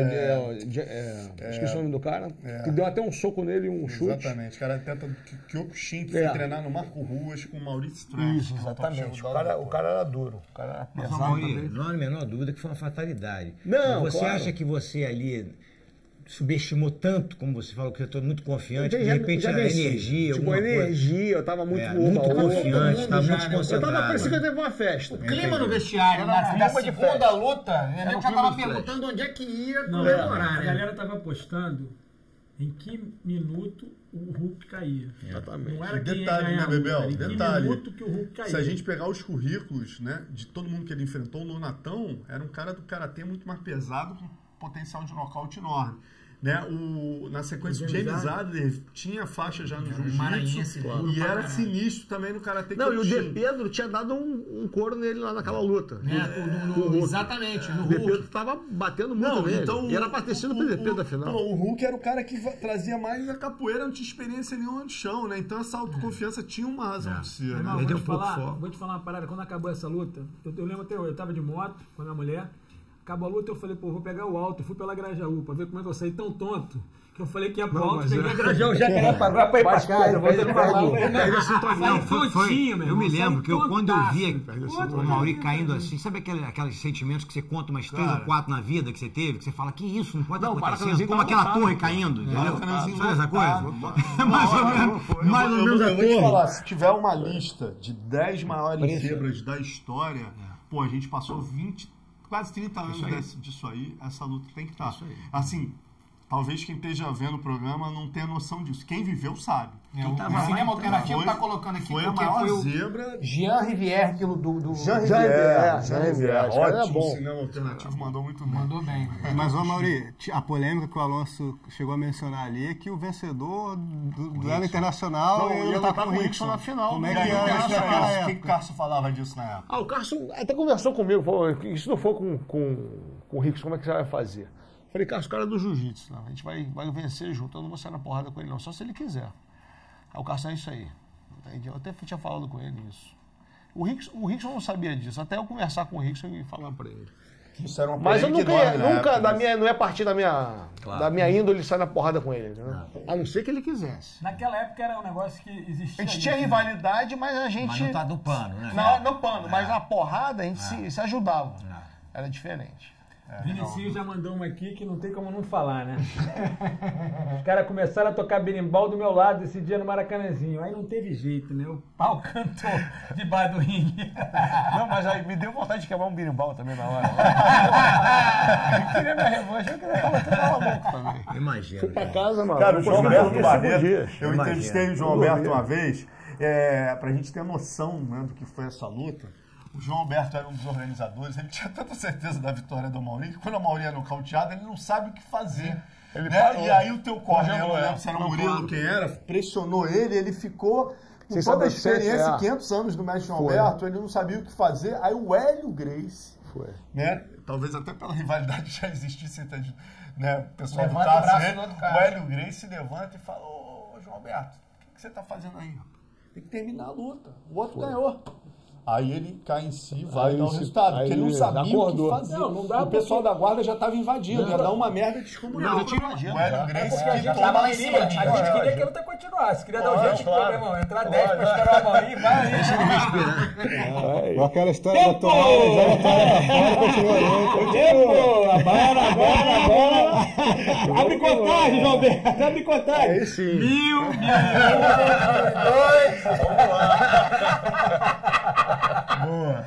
esqueci o nome do cara, que deu até um soco nele e um chute. Exatamente. O cara tenta Kyokushin, que foi treinar no Marco Ruas com o Maurício Strack. Isso, exatamente. O cara era duro. O cara era pesado também. Não há a menor dúvida que foi uma fatalidade. Não, você claro. acha que você ali subestimou tanto, como você falou, que eu estou muito confiante, de repente a energia, tipo, alguma energia, eu tava muito muito confiante, estava muito Eu concentrado. tava parecendo que teve uma festa. O clima no vestiário, na segunda luta, a gente já tava perguntando onde é que ia comemorar, A né? galera tava apostando em que minuto o Hulk caía. Exatamente. Não era quem Detalhe, ia né, ganhar a Bebel? luta, era em que Detalhe. minuto que o Hulk caía. Se a gente pegar os currículos, né, de todo mundo que ele enfrentou, o Nonatão era um cara do karatê muito mais pesado, com potencial de nocaute enorme. Né? Na sequência, o James Adler tinha faixa já no jiu-jitsu e era sinistro também no karatê. Não, e o De Pedro tinha dado um couro nele lá naquela luta. Exatamente, no O De Pedro Hulk. tava batendo muito nele. Então, e era pra ter sido o De Pedro da final. O Hulk era o cara que trazia mais a capoeira, não tinha experiência nenhuma no chão, né? Então essa autoconfiança tinha uma razão de ser. Né? Irmão, vou te falar uma parada, quando acabou essa luta, eu lembro até hoje, eu tava de moto com a minha mulher, acabou a luta, eu falei, pô, vou pegar o alto, eu fui pela Grajaú pra ver como é que eu saí tão tonto, que eu falei que ia pro alto, peguei a Grajaú, já queria pagar pra ir pra casa, voltando pra lá, Eu me lembro que quando eu vi o Mauri caindo assim, sabe aqueles sentimentos que você conta umas 3 ou 4 na vida que você teve, que você fala, que isso, não pode estar acontecendo, como aquela torre caindo, entendeu? Sabe essa coisa? Mais ou menos a Eu vou te torre. falar, se tiver uma lista de 10 maiores zebras da história, pô, a gente passou quase 30 anos disso aí, essa luta tem que estar. Assim, talvez quem esteja vendo o programa não tenha noção disso. Quem viveu sabe. O Cinema Alternativo está colocando aqui foi a maior zebra. Jean Rivière, aquilo do... Jean Rivière. Ótimo, bom. o Cinema Alternativo mandou muito bem. Mandou bem. Mas, ô Mauri, a polêmica que o Alonso chegou a mencionar ali é que o vencedor do duelo internacional ia lutar com o Rickson na final. Como é que era isso naquela época? O que o Cássio falava disso na época? O Cássio até conversou comigo, falou, se não for com o Rickson, como é que você vai fazer? Falei, Cássio, o cara é do jiu-jitsu, a gente vai vencer junto, eu não vou sair na porrada com ele não, só se ele quiser. Aí o Cássio é isso aí. Eu até tinha falado com ele isso. O Rickson não sabia disso, até eu conversar com o Rickson e falar pra ele. Isso era uma Mas eu nunca não é partir da minha índole sair na porrada com ele. Né? A não ser que ele quisesse. Naquela época era um negócio que existia. A gente tinha rivalidade, mas a gente... Mas não tá no pano, né? No pano, mas na porrada a gente se ajudava. Era diferente. Vinicius já mandou uma aqui que não tem como não falar, né? Os caras começaram a tocar berimbau do meu lado esse dia no Maracanãzinho. Aí não teve jeito, né? O pau cantou debaixo do ringue. Não, mas aí me deu vontade de quebrar um berimbau também na hora. Eu queria minha revanche, eu queria falar louco também. Imagina. Fui pra casa, mano. Cara, o João Alberto Barreto, eu Imagina. entrevistei o João Alberto uma vez, pra gente ter noção, né, do que foi essa luta. O João Alberto era um dos organizadores, ele tinha tanta certeza da vitória do Mauri, que quando a Mauri é nocauteada, ele não sabe o que fazer. Ele né? E aí o teu corner, eu não lembro se era o Murilo quem era, pressionou ele ficou com toda a experiência, 500 anos do mestre João Alberto, ele não sabia o que fazer. Aí o Hélio Gracie, né? Talvez até pela rivalidade já existisse entre, né, o pessoal Levanta do o braço Cássio, do outro cara. o Hélio Gracie se levanta e fala, ô João Alberto, o que você tá fazendo aí? Tem que terminar a luta, o outro ganhou. Aí ele cai em si, vai dar o resultado, porque ele não sabia o que fazer. Não dá, o pessoal da guarda já estava invadindo, ia dar uma merda descomunal. O Hélio Gracie que toma lá em cima. A gente queria que a luta continuasse, queria dar o jeito de meu irmão, entrar 10 pra estourar o Mauri, vai aí. Deixa ele respirar. Com aquela história da toalha, já a toalha continua. Agora. Abre contagem, João Alberto, abre contagem. Aí sim. 1000, 1002. Vamos lá. Boa.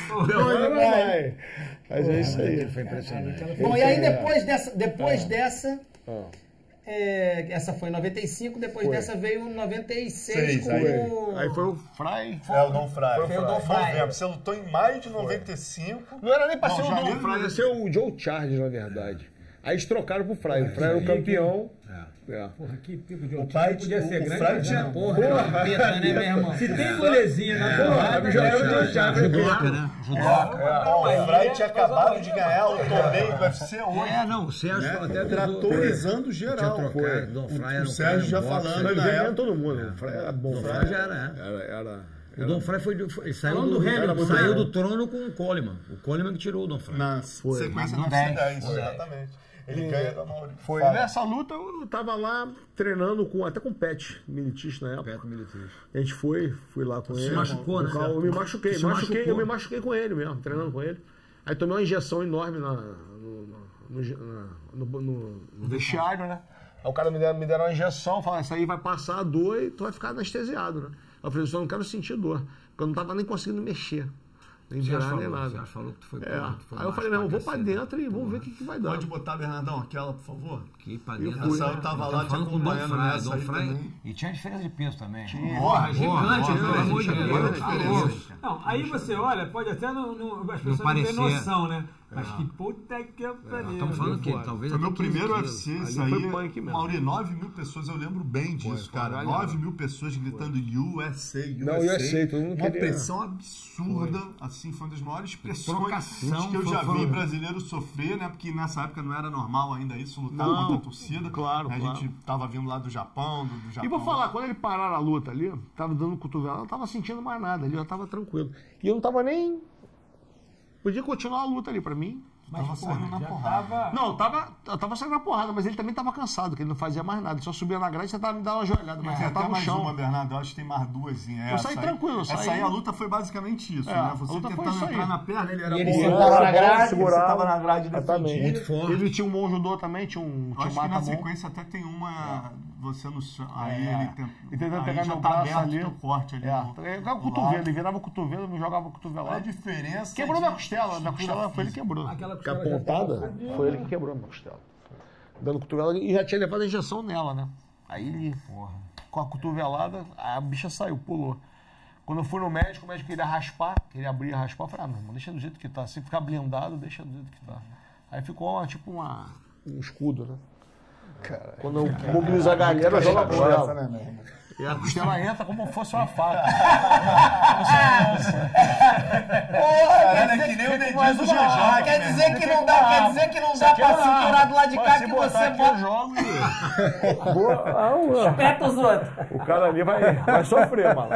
Mas é isso aí. Foi impressionante. Bom, e aí depois dessa essa foi em 95, depois dessa veio em 96 com o... Aí foi o Fry. É o Dom Fry. Foi o Dom Fry. Você lutou em maio de 95. Não era nem pra ser o Dom janeiro, Fry, ia ser o Joe Charles, na verdade. Aí eles trocaram pro Fry. O Fry era o campeão. Porra, que pico de pai podia ser o grande. Fry mas tinha não. Porra, peta, né, meu irmão? Se tem molezinha na porrada, já era o Joe Charles. Judoca, né? O Fry tinha acabado de ganhar o torneio do UFC hoje. Não, o Sérgio falou até Tratorizando geral. Tinha trocado, Dom Fry era O Sérgio já falando Ele na ganhando época. todo mundo. O Fry era bom. O Fry já era. O Dom Fry ele saiu do trono com o Coleman. O Coleman que tirou o Dom Fry. Na sequência No do 10. 10, exatamente. Ele ganha da Mauri. Foi. Nessa luta eu tava lá treinando até com o Pet Militis na época. Pet Militis. A gente fui lá com ele. Se machucou, né? Eu me machuquei. Se machucou. Eu me machuquei com ele mesmo, treinando com ele. Aí tomei uma injeção enorme no vestiário, né? Aí o cara me deram uma injeção, falaram, essa aí vai passar a dor e tu vai ficar anestesiado, né? Eu falei, eu não quero sentir dor, porque eu não tava nem conseguindo mexer. Nem virar, nem nada. Você falou que tu foi Aí eu falei, não, eu vou pra dentro e vamos ver o que vai dar. Pode botar, Bernardão, aquela, por favor? Que pra dentro. Eu tava lá te acompanhando nessa aí também. E tinha diferença de peso também. Porra, gigante, pelo amor de Deus. Não, aí você olha, pode até as pessoas não terem noção, né? Mas que puta que pariu. Estamos falando que talvez Foi até meu 15 primeiro quilos. UFC, isso Ali aí. foi punk mesmo. Mauri, 9 mil pessoas, eu lembro bem disso, cara. 9 mil pessoas gritando USA, Não, USA, todo mundo uma queria. pressão absurda, assim, foi uma das maiores pressões Trocação, que eu já foi. vi brasileiro sofrer, né? Porque nessa época não era normal ainda isso, lutar contra a torcida. Claro, A gente tava vindo lá do Japão, do Japão. E vou falar, quando ele pararam a luta ali, tava dando cotovelo, eu não tava sentindo mais nada ali, eu tava tranquilo. E eu não tava nem... Podia continuar a luta ali pra mim, Mas, Tava saindo na já porrada. tava... Não, eu tava saindo na porrada, mas ele também tava cansado, porque ele não fazia mais nada. Ele só subia na grade e tentava me dar uma joelhada, mas ele tava no mais chão. uma, Bernardo, eu acho que tem mais duas. Eu saí tranquilo, eu saí... Essa aí, a luta foi basicamente isso, É, né? a Você luta foi tentando isso aí. entrar na perna, ele era E ele bom. sentava na grade, Sentava na grade e defendia. Muito forte. Ele tinha um bom judô também, tinha um Acho que na mata-mão. sequência até tem uma... Você no chão. Aí ele E tentando aí pegar já meu tá braço aberto ali. teu corte ali. Ele jogava o cotovelo, ele virava o cotovelo, me jogava o cotovelo. Olha a diferença. Quebrou de minha costela, minha estrutura costela foi ele que quebrou. Aquela Porque a costela já pontada tava fodida. foi ele que quebrou a minha costela. Dando cotovelo e já tinha levado a injeção nela, né? Aí ele, com a cotovelada, a bicha saiu, pulou. Quando eu fui no médico, o médico queria raspar, queria abrir e raspar. Eu falei, meu irmão, deixa do jeito que tá. Se ficar blindado, deixa do jeito que tá. Aí ficou um escudo, né? Caralho. Quando eu mobilizo a galera, eu jogo a costela. E a costela entra como se fosse uma faca. Cara, é que nem o dedinho do Jajá. Quer dizer que não dá pra segurar do lado de cá que você eu jogo espeta os outros. O cara ali vai sofrer, mano.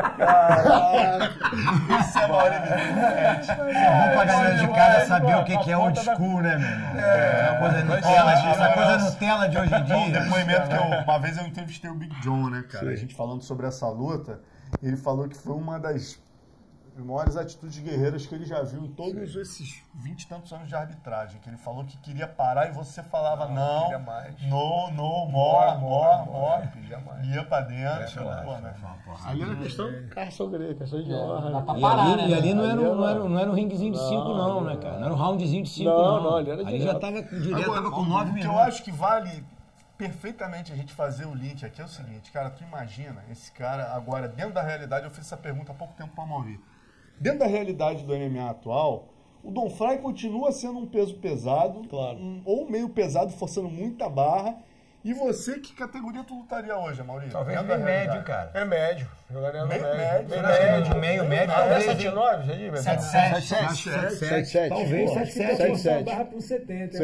Isso é Maurício. É bom pra galera de casa saber o que é old school, né, meu irmão? Essa coisa Nutella de hoje em Um dia. depoimento que uma vez eu entrevistei o Big John, né, cara? A gente falando sobre essa luta, ele falou que foi uma das maiores atitudes guerreiras que ele já viu em todos esses 20 e tantos anos de arbitragem. Que ele falou que queria parar e você falava não, more, ia pra dentro. Ali era questão questão de honra. E ali não era um ringuezinho de 5 não, né, cara? Não era um roundzinho de 5 não. Ali já tava direto, tava com 9 O que eu minutos. acho que vale perfeitamente a gente fazer o link aqui é o seguinte, cara, tu imagina esse cara agora, dentro da realidade, eu fiz essa pergunta há pouco tempo pra Mauri. Dentro da realidade do MMA atual, o Don Fry continua sendo um peso pesado, ou meio pesado, forçando muita barra. E você, que categoria tu lutaria hoje, Maurício? Talvez bem médio, cara. É médio. Jogaria no médio. Meio médio, Talvez talvez. 7,9, aí, 7,7. Talvez 7,7. Barra pro 70.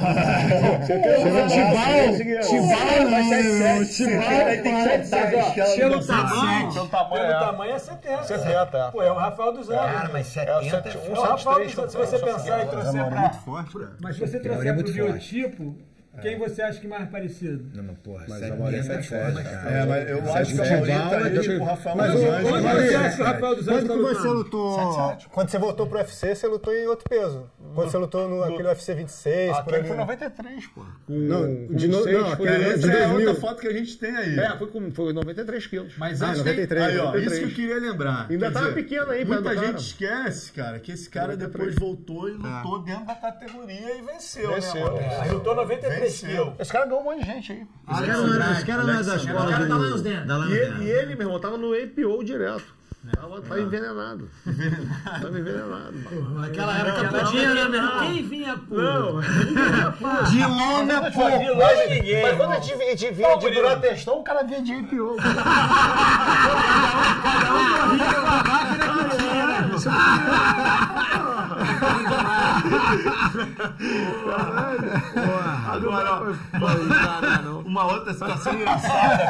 Pelo tamanho é 70. 70. Pô, é o Rafael dos Anjos. Cara, mas 70 É o Rafael dos Anjos. Se você pensar e trouxer pra... Forte, cara. Mas se você trouxer pro biotipo, quem você acha que é mais parecido? Não, mas porra, Mas a Mauri é forte, forte, cara. Mas eu acho que a Maurício estaria tipo o Rafael dos Onde Anjos. você acha que o Rafael dos Anjos Quando tá que você lutando? lutou? Quando você voltou pro UFC, você lutou em outro peso. Quando você lutou no aquele UFC 26, por Aquele ali. foi 93, pô. Não, de 2000. Essa é a outra foto que a gente tem aí. Foi 93 quilos. Mas Ah, antes 93, aí, ó, 93. isso que eu queria lembrar. Ainda Quer tava dizer, pequeno aí, muita perto do gente cara. esquece, cara, que esse cara depois voltou e lutou dentro da categoria e venceu, né, mano? Aí lutou 93 quilos. Esse cara ganhou um monte de gente aí. Esse cara não é da escola tá lá nos dentes. da E ele, meu irmão, tava no APO direto. Tava envenenado. Tava envenenado, mano. Naquela época podia, né, meu irmão? Quem vinha, pô? De lona, pô. Mas quando a gente via de durar testão, o cara via de APO. Agora, ó, uma outra situação engraçada,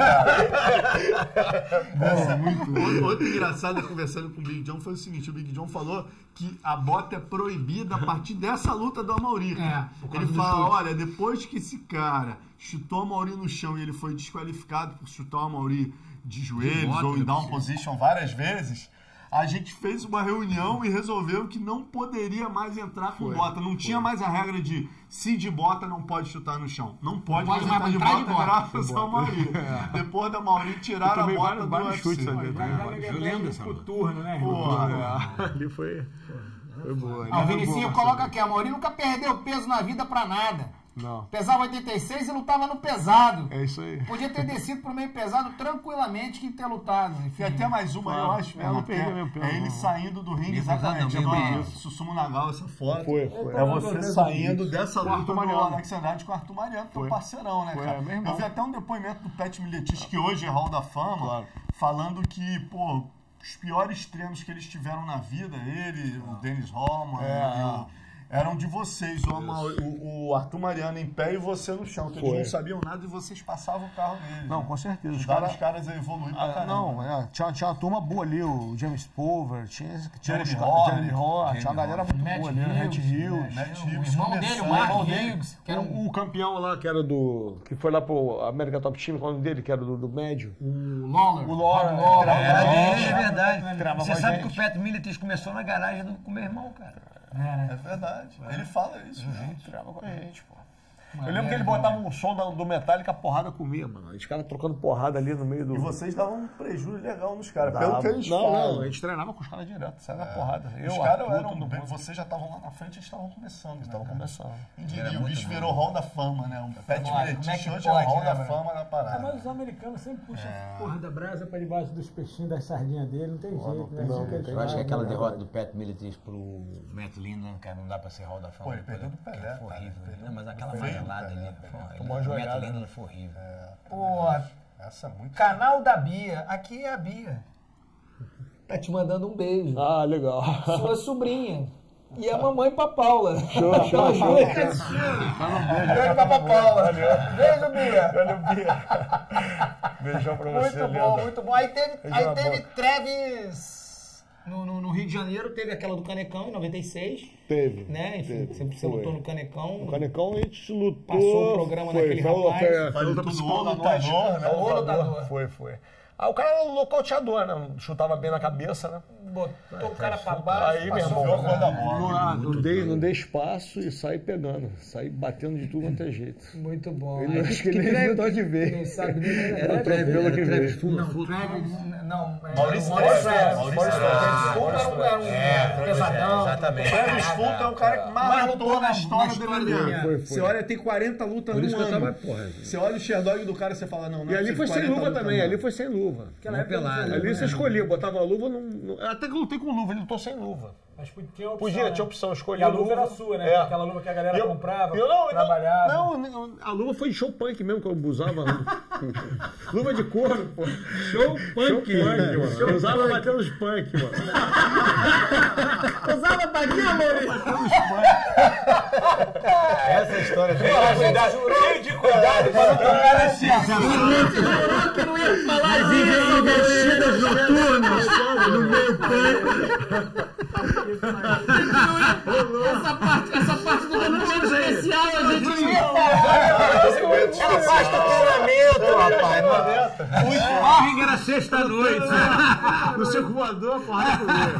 cara. Outra engraçada conversando com o Big John foi o seguinte: o Big John falou que a bota é proibida a partir dessa luta do Amauri. Ele fala: olha, depois que esse cara chutou o Amauri no chão e ele foi desqualificado por chutar o Amauri de joelhos ou em down position várias vezes, a gente fez uma reunião e resolveu que não poderia mais entrar com bota. Não tinha mais a regra de se de bota não pode chutar no chão. Não pode mais entrar de bota graças ao Mauri. Depois da Mauri tiraram a bota do UFC. Eu lembro essa coturno, né? Ali foi boa. O Vinicinho coloca aqui, a Mauri nunca perdeu peso na vida pra nada. Não. Pesava 86 e lutava no pesado. É isso aí. Podia ter descido pro meio pesado tranquilamente que ter lutado. Enfim, E até mais uma, eu acho, não perdeu meu peso, é ele não. saindo do ringue, Meio pesado exatamente. não, meio É Susumu Nagao, essa foto. Foi. É você saindo dessa luta Arthur do Mariano. Alex Andrade com o Arthur Mariano, teu parceirão, né, Foi, cara? meu irmão. Eu vi até um depoimento do Pat Miletich, que hoje é Hall da Fama, falando que, pô, os piores treinos que eles tiveram na vida, ele, o Dennis Hollman eram de vocês, o Arthur Mariano em pé e você no chão. Então eles não sabiam nada e vocês passavam o carro neles. Não, com certeza. Os caras a evoluir pra caramba. Não, tinha uma turma boa ali, o James Pover, tinha Jeremy Horner, tinha uma galera muito boa ali, o Matt Hughes. O irmão dele, o Mark Hughes, que era O campeão lá, que era que foi lá pro American Top Team, qual é o nome dele, que era do médio. O Lawler. O Lawler. Era dele, é verdade. Você sabe que o Pat Militis começou na garagem com o meu irmão, cara. É verdade. Ele fala isso. Trava com a gente, pô. Eu lembro que ele botava um som do Metallica, a porrada comia, mano. Os caras trocando porrada ali no meio do... E vocês davam um prejuízo legal nos caras, pelo que eles falam. Não, a gente treinava com os caras direto, saia na porrada. Os caras eram... Vocês já estavam lá na frente, eles estavam começando. Estavam começando. E o bicho virou Hall da Fama, né? Um Pat Militis hoje é o Hall da Fama na parada. Mas os americanos sempre puxam a porra da brasa pra debaixo dos peixinhos, das sardinhas dele, não tem jeito, né? Eu acho que aquela derrota do Pat Militis pro Matt Lindland, cara, não dá pra ser Hall da Fama. Pô, ele perdeu do Pelé. Foi horrível. Mas aquela marmelada ali... Uma jogada. O Matt Lindland foi horrível. Pô, essa é muito... canal da Bia. Aqui é a Bia. Tá te mandando um beijo. Ah, legal. Sua sobrinha. E a mamãe pra Paula. Show. Beijo pra Paula. Beijo, Bia. Valeu, Bia. Beijão pra você, Muito bom, muito bom. Aí teve Travis... No Rio de Janeiro, teve aquela do Canecão, em 96. Teve. Né? Enfim, sempre você lutou no Canecão. No Canecão a gente lutou. Passou o programa naquele rapaz. Foi luta principal da noite. O lutador. Foi. Ah, o cara era um nocauteador, né? Chutava bem na cabeça, né? Botou o cara pra baixo, aí, meu passou irmão, o jogo da bola. Não dei espaço e saí pegando. Saí batendo de tudo quanto é jeito. Muito bom. Ele acho que ele nem viu de ver. Não sabe nem era o Travis que veio. Não, Maurício Travis. Era um pesadão. Exatamente. Travis Fulton é o cara que mais lutou na história do MMA. Você olha, tem 40 lutas no ano. Você olha o Sherdog do cara e você fala, não. E ali foi sem luva também, ali foi sem luva. Ali você escolhia, botava a luva, até que eu lutei com luva, ele lutou sem luva. Mas tinha opção. Tinha opção, escolher e a luva era sua, né? Aquela luva que a galera comprava, trabalhava. Não, a luva foi de show punk mesmo que eu usava. Luva de couro, pô. Show punk, mano. Eu usava batendo os punk, mano. Usava pra quê, Maurício? Essa história foi... Cheio de cuidado pra não trocar esse Jurou que não ia falar isso. Investidas noturnas, no meio punk. Essa parte do documento especial a gente não ia falar. Era parte do treinamento, rapaz. O sparring era sexta-noite. No circo voador, porra,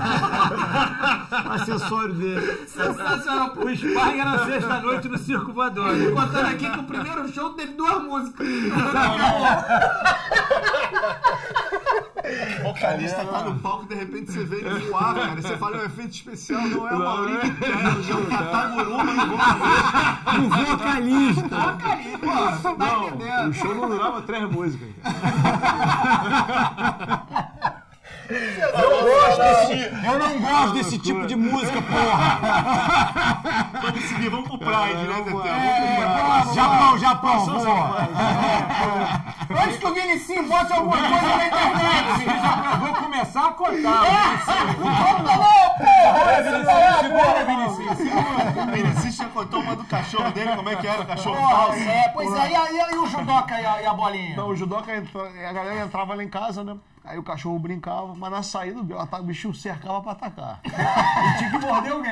o acessório dele. Sensacional. O sparring era sexta-noite no circo voador. Tô contando aqui que o primeiro show teve 2 músicas. O vocalista tá no palco e de repente você vê ele voar, cara. Você fala, é um efeito especial, não é o Maurício que pega, é o Kataguruma no vocalista. Vocalista, pô. Tá entendendo? O show não durava 3 músicas. Eu não gosto desse tipo de música, porra! Vamos seguir, vamos pro Pride, né, Tetel? Japão, boa! Antes que o Vinicinho bote alguma coisa na internet, vou começar a cortar. O Vinicius já contou uma do cachorro dele, como é que era o cachorro falso? Pois é, e o judoca e a bolinha? Não, o judoca, a galera entrava lá em casa, né? Aí o cachorro brincava, mas na saída o bichinho cercava pra atacar. E tinha que morder alguém.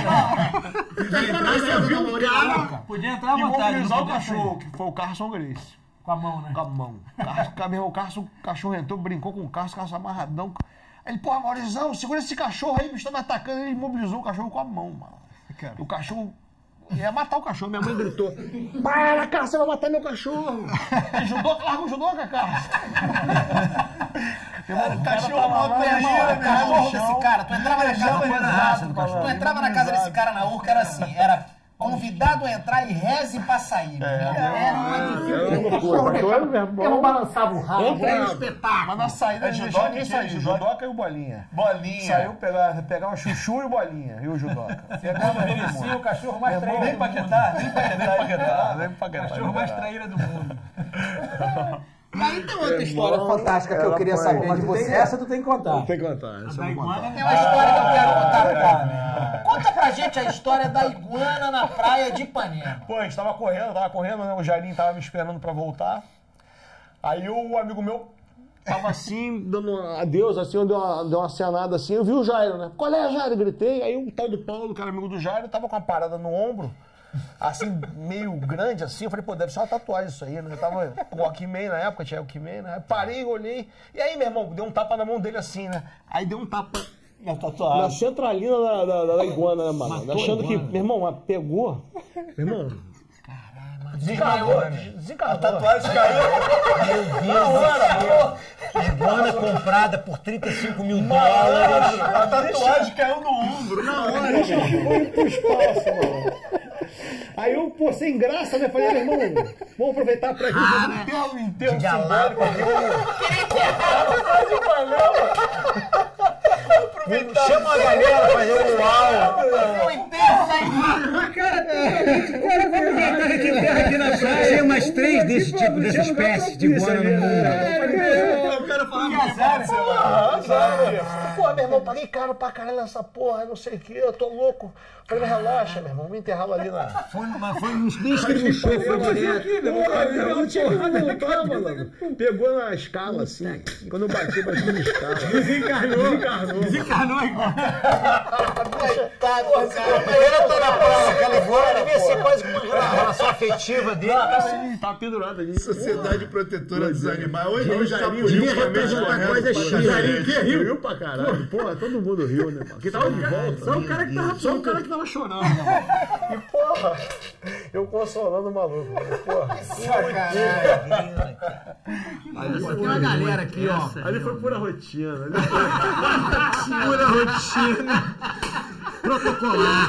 Podia entrar à e vontade. mobilizar o cachorro, que foi o Carson Grace. Com a mão, né? Com a mão. O cachorro entrou, brincou com o Carson amarradão. Aí ele, porra, Maurizão, segura esse cachorro aí, o bicho tá me atacando. Ele imobilizou o cachorro com a mão, mano. O cachorro... ia matar o cachorro, minha mãe gritou: para, cara, você vai matar meu cachorro! Judoca, larga o judoca, cara! O cachorro morto desse cara. Tu entrava na casa desse cara na Urca, era assim, era convidado a entrar e reze pra sair. Era uma dificuldade. Eu balançava o rabo, era um espetáculo. Mas na saída a gente deixava isso aí, judoca e o bolinha. Saiu pegar o chuchu e o bolinha, e o judoca. Sim, o cachorro mais traíra. Nem paquetar. O cachorro mais traíra do mundo. E aí tem outra história fantástica que eu queria saber de você. Essa tu tem que contar. Tem que contar. Tem uma história que eu quero contar. Conta Conta pra gente a história da iguana na praia de Ipanema. Pô, a gente tava correndo, né? O Jairinho tava me esperando pra voltar. Aí o amigo meu tava assim, dando adeus, assim, deu uma acenada assim, eu vi o Jairo, né? Qual é, Jairo? Gritei. Aí o tal do Paulo, que era amigo do Jairo, tava com uma parada no ombro, assim, meio grande assim. Eu falei, pô, deve ser uma tatuagem isso aí, né? Eu tava com o Walkman na época, tinha Walkman, né? Parei, olhei. E aí, meu irmão, deu um tapa na mão dele assim, né? Aí deu um tapa na tatuagem. Na centralina da iguana, né, mano? Matou achando que, meu irmão, pegou. Meu irmão. Desencarnou. A tatuagem caiu. Meu Deus. Iguana comprada por $35 mil. A tatuagem caiu no ombro. Na hora, a gente foi pro espaço, mano. Aí eu, pô, sem graça, né? Falei, meu irmão, vamos aproveitar pra gente. Enterro simbólico aqui. Chama a galera pra fazer um uau. O enterro da iguana. Cara, vamos botar a gente enterra aqui na praia. Tem umas 3 desse tipo, dessa espécie de iguana no mundo. Eu quero falar que azar, Pô, meu irmão, paguei caro pra caralho nessa porra, não sei o que, eu tô louco. Falei, relaxa, meu irmão, me enterrava ali na... Foi nem escrevichou, foi direto. Eu não tinha como voltar, mano. Pegou na escala, assim. Quando eu bati na escala. Desencarnou igual. Eu tô na praia, aquela iguana, devia ser quase uma relação afetiva dele. Tá pendurado ali. Sociedade Protetora dos Animais. Hoje tá Devia representar coisa X. Riu pra caralho. Porra, todo mundo riu, né, mano? Que tava de volta. Só o cara que tava chorando, né, mano? E, porra, eu consolando o maluco. Porra. Sacanagem. Tem uma galera aqui, ó. Ali foi pura rotina. Pura rotina. Protocolar.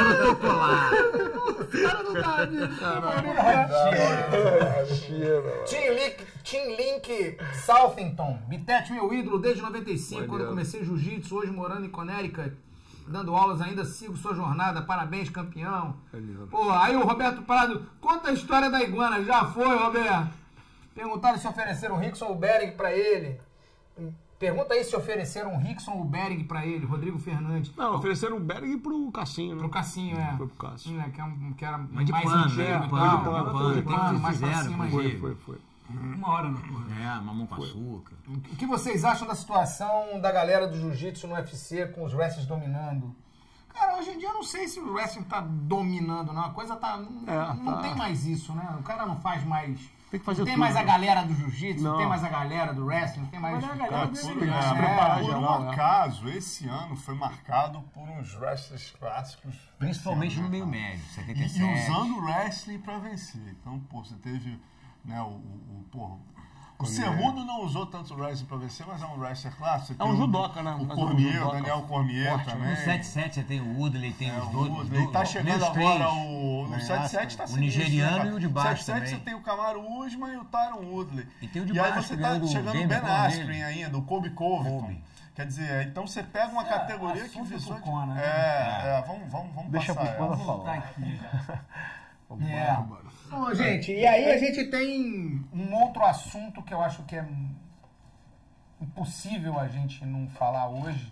Tim Link Southington. Bitete, meu ídolo desde 95, quando comecei jiu-jitsu, hoje morando em Connecticut, dando aulas ainda, sigo sua jornada, parabéns, campeão. Pô, aí o Roberto Prado, conta a história da iguana, já foi, Roberto? Perguntaram se ofereceram o Rickson ou o Bering pra ele. Pergunta aí se ofereceram o Rickson ou o Bering pra ele, Rodrigo Fernandes. Não, ofereceram o Bering pro Cassinho, né? Pro Cassinho, é. Foi pro Cassinho. Que era de mais pano, antigo né? e Pano, tal. de pano, Mais pra fizeram, cima. Foi. Uma hora na porra. Mamão com açúcar. O que vocês acham da situação da galera do jiu-jitsu no UFC com os wrestlers dominando? Cara, hoje em dia eu não sei se o wrestling tá dominando, não. A coisa tá... Não tem mais isso, né? O cara não faz mais... Tem que fazer não tem tudo, mais né? a galera do jiu-jitsu, não Não. tem mais a galera do wrestling, não tem mais... Por um acaso, esse ano foi marcado por uns wrestlers clássicos. Principalmente no meio médio, 77. E usando o wrestling pra vencer. Então, pô, você teve, né, o Cerrudo não usou tanto o wrestling pra vencer, mas é um wrestler clássico. É um judoca, né? O Mas é um Cormier, o judoca Daniel Cormier também. No 77 você tem o Woodley, tem os dois. Woodley. Tá chegando agora no 77, tá o nigeriano né, e o de baixo 77 também. você tem o Kamaru Usman e o Tyron Woodley. E tem o de aí baixo você ganhando tá o chegando o Denver, Ben não, Askren dele. ainda, o Colby Covington. Quer dizer, então você pega uma categoria que visou... Vamos Deixa passar pro Panda ela. falar. Bom, gente, e aí a gente tem um outro assunto que eu acho que é impossível a gente não falar hoje.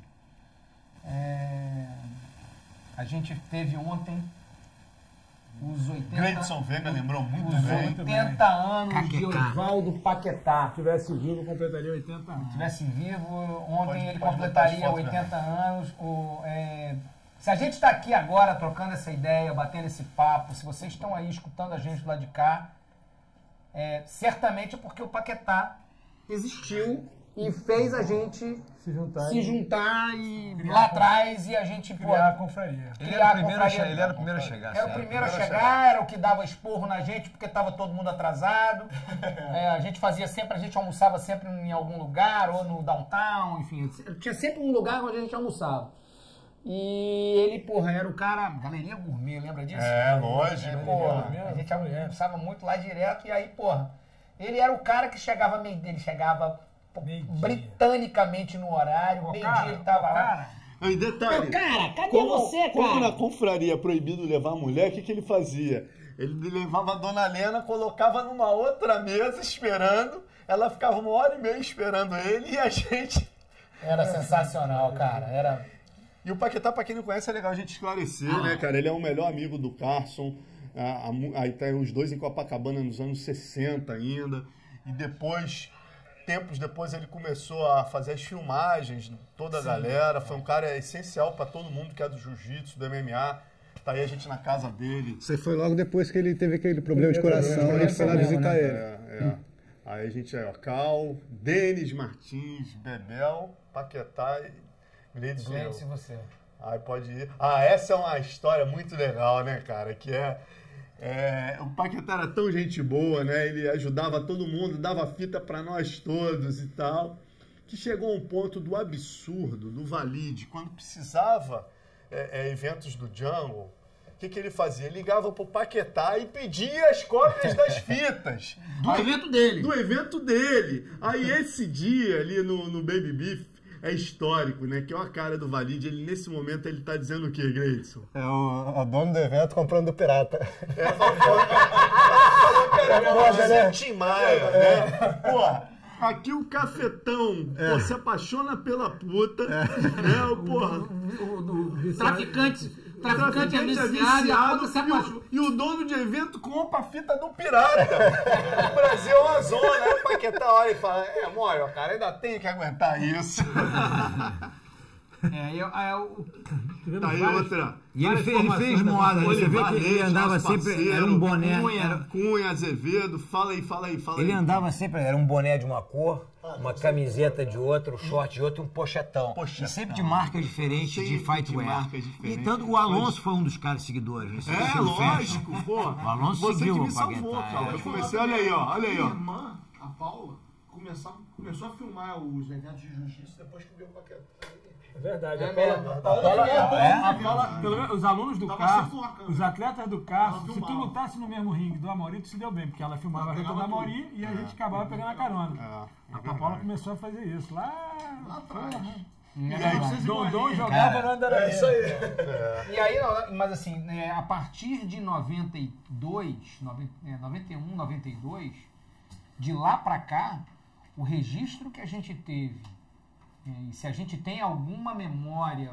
A gente teve ontem os 80... Gleidson Vega lembrou muito os bem. 80 anos de Oswaldo Paquetá. Se tivesse vivo, completaria 80 anos. Se tivesse vivo, ontem ele pode completaria botar as fotos, 80 anos. Se a gente está aqui agora trocando essa ideia, batendo esse papo, se vocês estão aí escutando a gente do lado de cá, certamente é porque o Paquetá existiu e fez a gente se juntar e lá atrás e a gente Criar a confraria. Ele era o primeiro a chegar. Era o primeiro a chegar, era o que dava esporro na gente porque estava todo mundo atrasado. A gente fazia sempre, a gente almoçava sempre em algum lugar, ou no downtown, enfim. Tinha sempre um lugar onde a gente almoçava. E ele, porra, era o cara... Galeria Gourmet, lembra disso? Lógico. Porra, a gente almoçava muito lá direto e aí, porra, ele era o cara que chegava ele chegava britanicamente no horário, meio-dia ele tava lá. E detalhe, Cara, cadê você, como cara? na confraria é proibido levar a mulher, o que ele fazia? Ele levava a dona Lena, colocava numa outra mesa esperando, ela ficava 1h30 esperando ele e a gente... Era sensacional, cara, era... E o Paquetá, pra quem não conhece, é legal a gente esclarecer, né, cara? Ele é o melhor amigo do Carson. Aí tá os dois em Copacabana nos anos 60 ainda. E depois, tempos depois, ele começou a fazer as filmagens, toda a galera. Foi um cara essencial pra todo mundo que é do jiu-jitsu, do MMA. Tá aí a gente na casa dele. Você foi logo depois que ele teve aquele problema de coração, a gente foi lá visitar ele. Aí a gente Cal, Denis Martins, Bebel, Paquetá e Gleides e você. Aí pode ir. Essa é uma história muito legal, né, cara? Que o Paquetá era tão gente boa, né? Ele ajudava todo mundo, dava fita pra nós todos e tal. Que chegou um ponto do absurdo, do Valide, quando precisava eventos do Jungle. O que ele fazia? Ele ligava pro Paquetá e pedia as cópias das fitas. Evento dele. Do evento dele. Aí esse dia ali no Baby Beef é histórico, né? Que é a cara do Valide. Ele, nesse momento, ele tá dizendo o quê, Gleidson? É o dono do evento comprando do pirata. Falou Tim Maia, né? Porra, aqui o cafetão se apaixona pela puta, né? Porra, Traficante é viciado e o dono de evento compra a fita do pirata. O Brasil é uma zona. Aí o Paquetá olha e fala, Mório, cara, ainda tem que aguentar isso. Tá aí outra. E ele fez moda, você vê que ele andava sempre, era um boné. Cunha, Azevedo, fala aí. Ele andava sempre, era um boné de uma cor, uma camiseta de outra, um short de outra e um pochetão. E sempre de marca diferente, de fightwear. E tanto o Alonso foi um dos caras seguidores. Lógico, pô. O Alonso seguiu o Paquetá. Eu comecei, olha aí, ó. Minha irmã, a Paula, começou a filmar os eventos de jiu-jitsu depois que viu o Paquetá. É verdade. Pelo menos os alunos do carro, os atletas do carro, se tu lutasse no mesmo ringue do Amaury, tu se deu bem, porque ela filmava a luta do Amaury e a gente acabava pegando a carona. A Paula começou a fazer isso lá atrás. E aí, Dom jogava no Andaraí. Isso aí. E aí, mas assim, a partir de 92, 91, 92, de lá pra cá, o registro que a gente teve, e se a gente tem alguma memória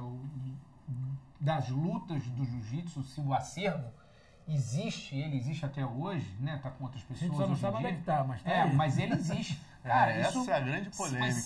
das lutas do jiu-jitsu, se o acervo existe, ele existe até hoje, né? Tá com outras pessoas. A gente só não sabe onde é que tá, mas tá aí. Mas ele existe. Cara, essa é a grande polêmica, mas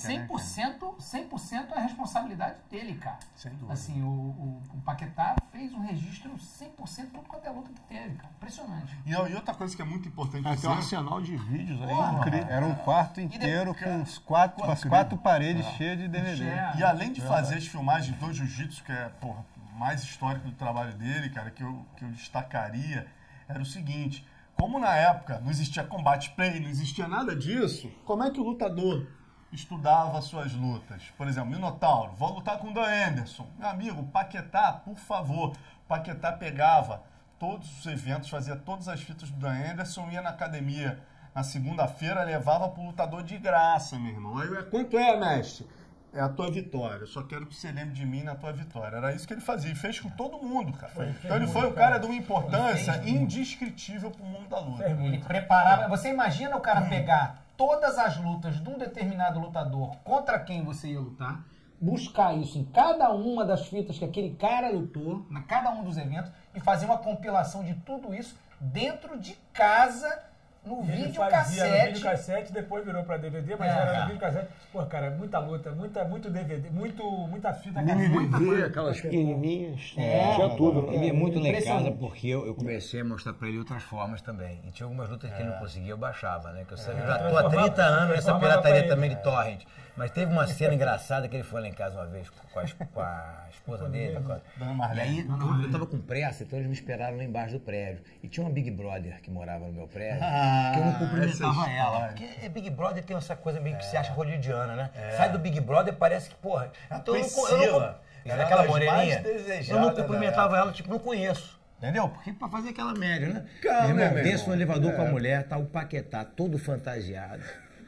100% é a responsabilidade dele, cara. Sem dúvida. Assim, o Paquetá fez um registro 100% tudo quanto é luta que teve, cara. Impressionante. E outra coisa que é muito importante tem um arsenal de vídeos aí. Era um quarto inteiro com as quatro paredes cheias de DVD. E além de fazer as filmagens do jiu-jitsu, que é mais histórico do trabalho dele, cara, que eu destacaria, era o seguinte: como na época não existia combate play, não existia nada disso, como é que o lutador estudava suas lutas? Por exemplo, Minotauro, vou lutar com o Dan Anderson. Meu amigo, Paquetá, por favor. Paquetá pegava todos os eventos, fazia todas as fitas do Dan Anderson, ia na academia na segunda-feira, levava pro lutador de graça, meu irmão. Aí, quanto é, mestre? É a tua vitória. Eu só quero que você lembre de mim na tua vitória. Era isso que ele fazia. E fez com todo mundo, cara. Então ele foi um cara de uma importância indescritível pro mundo da luta. Ele preparava... Você imagina o cara pegar todas as lutas de um determinado lutador contra quem você ia lutar, buscar isso em cada uma das fitas que aquele cara lutou, na cada um dos eventos, e fazer uma compilação de tudo isso dentro de casa, no videocassete. Depois virou pra DVD, mas era no videocassete. Pô, cara, muita luta, muito DVD, muita fita. DVD, aquelas pequenininhas, tinha tudo. Ele é muito lá em casa porque eu comecei a mostrar pra ele outras formas também. E tinha algumas lutas que ele não conseguia, eu baixava, né? Que eu sabia, já tô há 30 anos nessa pirataria também de torrent. Mas teve uma cena engraçada que ele foi lá em casa uma vez com a esposa dele. E aí eu tava com pressa, então eles me esperaram lá embaixo do prédio. E tinha uma Big Brother que morava no meu prédio, que eu não cumprimentava ela. Porque Big Brother tem essa coisa meio que se acha cotidiana, né? Sai do Big Brother, parece que, porra... Então aquela moreninha, eu não cumprimentava ela, tipo, não conheço. Entendeu? Porque pra fazer aquela média, né? Meu irmão, desço no elevador com a mulher, tá o Paquetá todo fantasiado.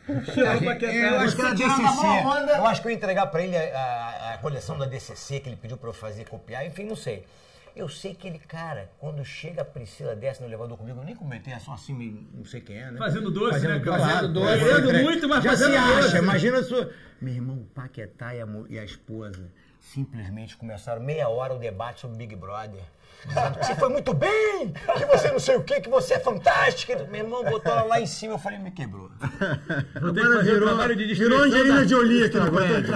Eu acho que era DCC. Eu acho que eu ia entregar pra ele a coleção da DCC que ele pediu pra eu fazer, copiar, enfim, não sei. Eu sei que ele, cara, quando chega a Priscila, desce no elevador comigo, eu nem comentei, é só assim, meio, não sei quem é, né? Fazendo doce, né? Fazendo doce. Fazendo muito, mas já fazendo se acha, doce. imagina a sua... Meu irmão, o Paquetá e a esposa simplesmente começaram meia hora o debate sobre Big Brother. Dizendo que você foi muito bem, que você não sei o quê, que você é fantástica. Meu irmão botou ela lá em cima, eu falei, me quebrou. Agora virou Angelina Jolie aqui no prédio.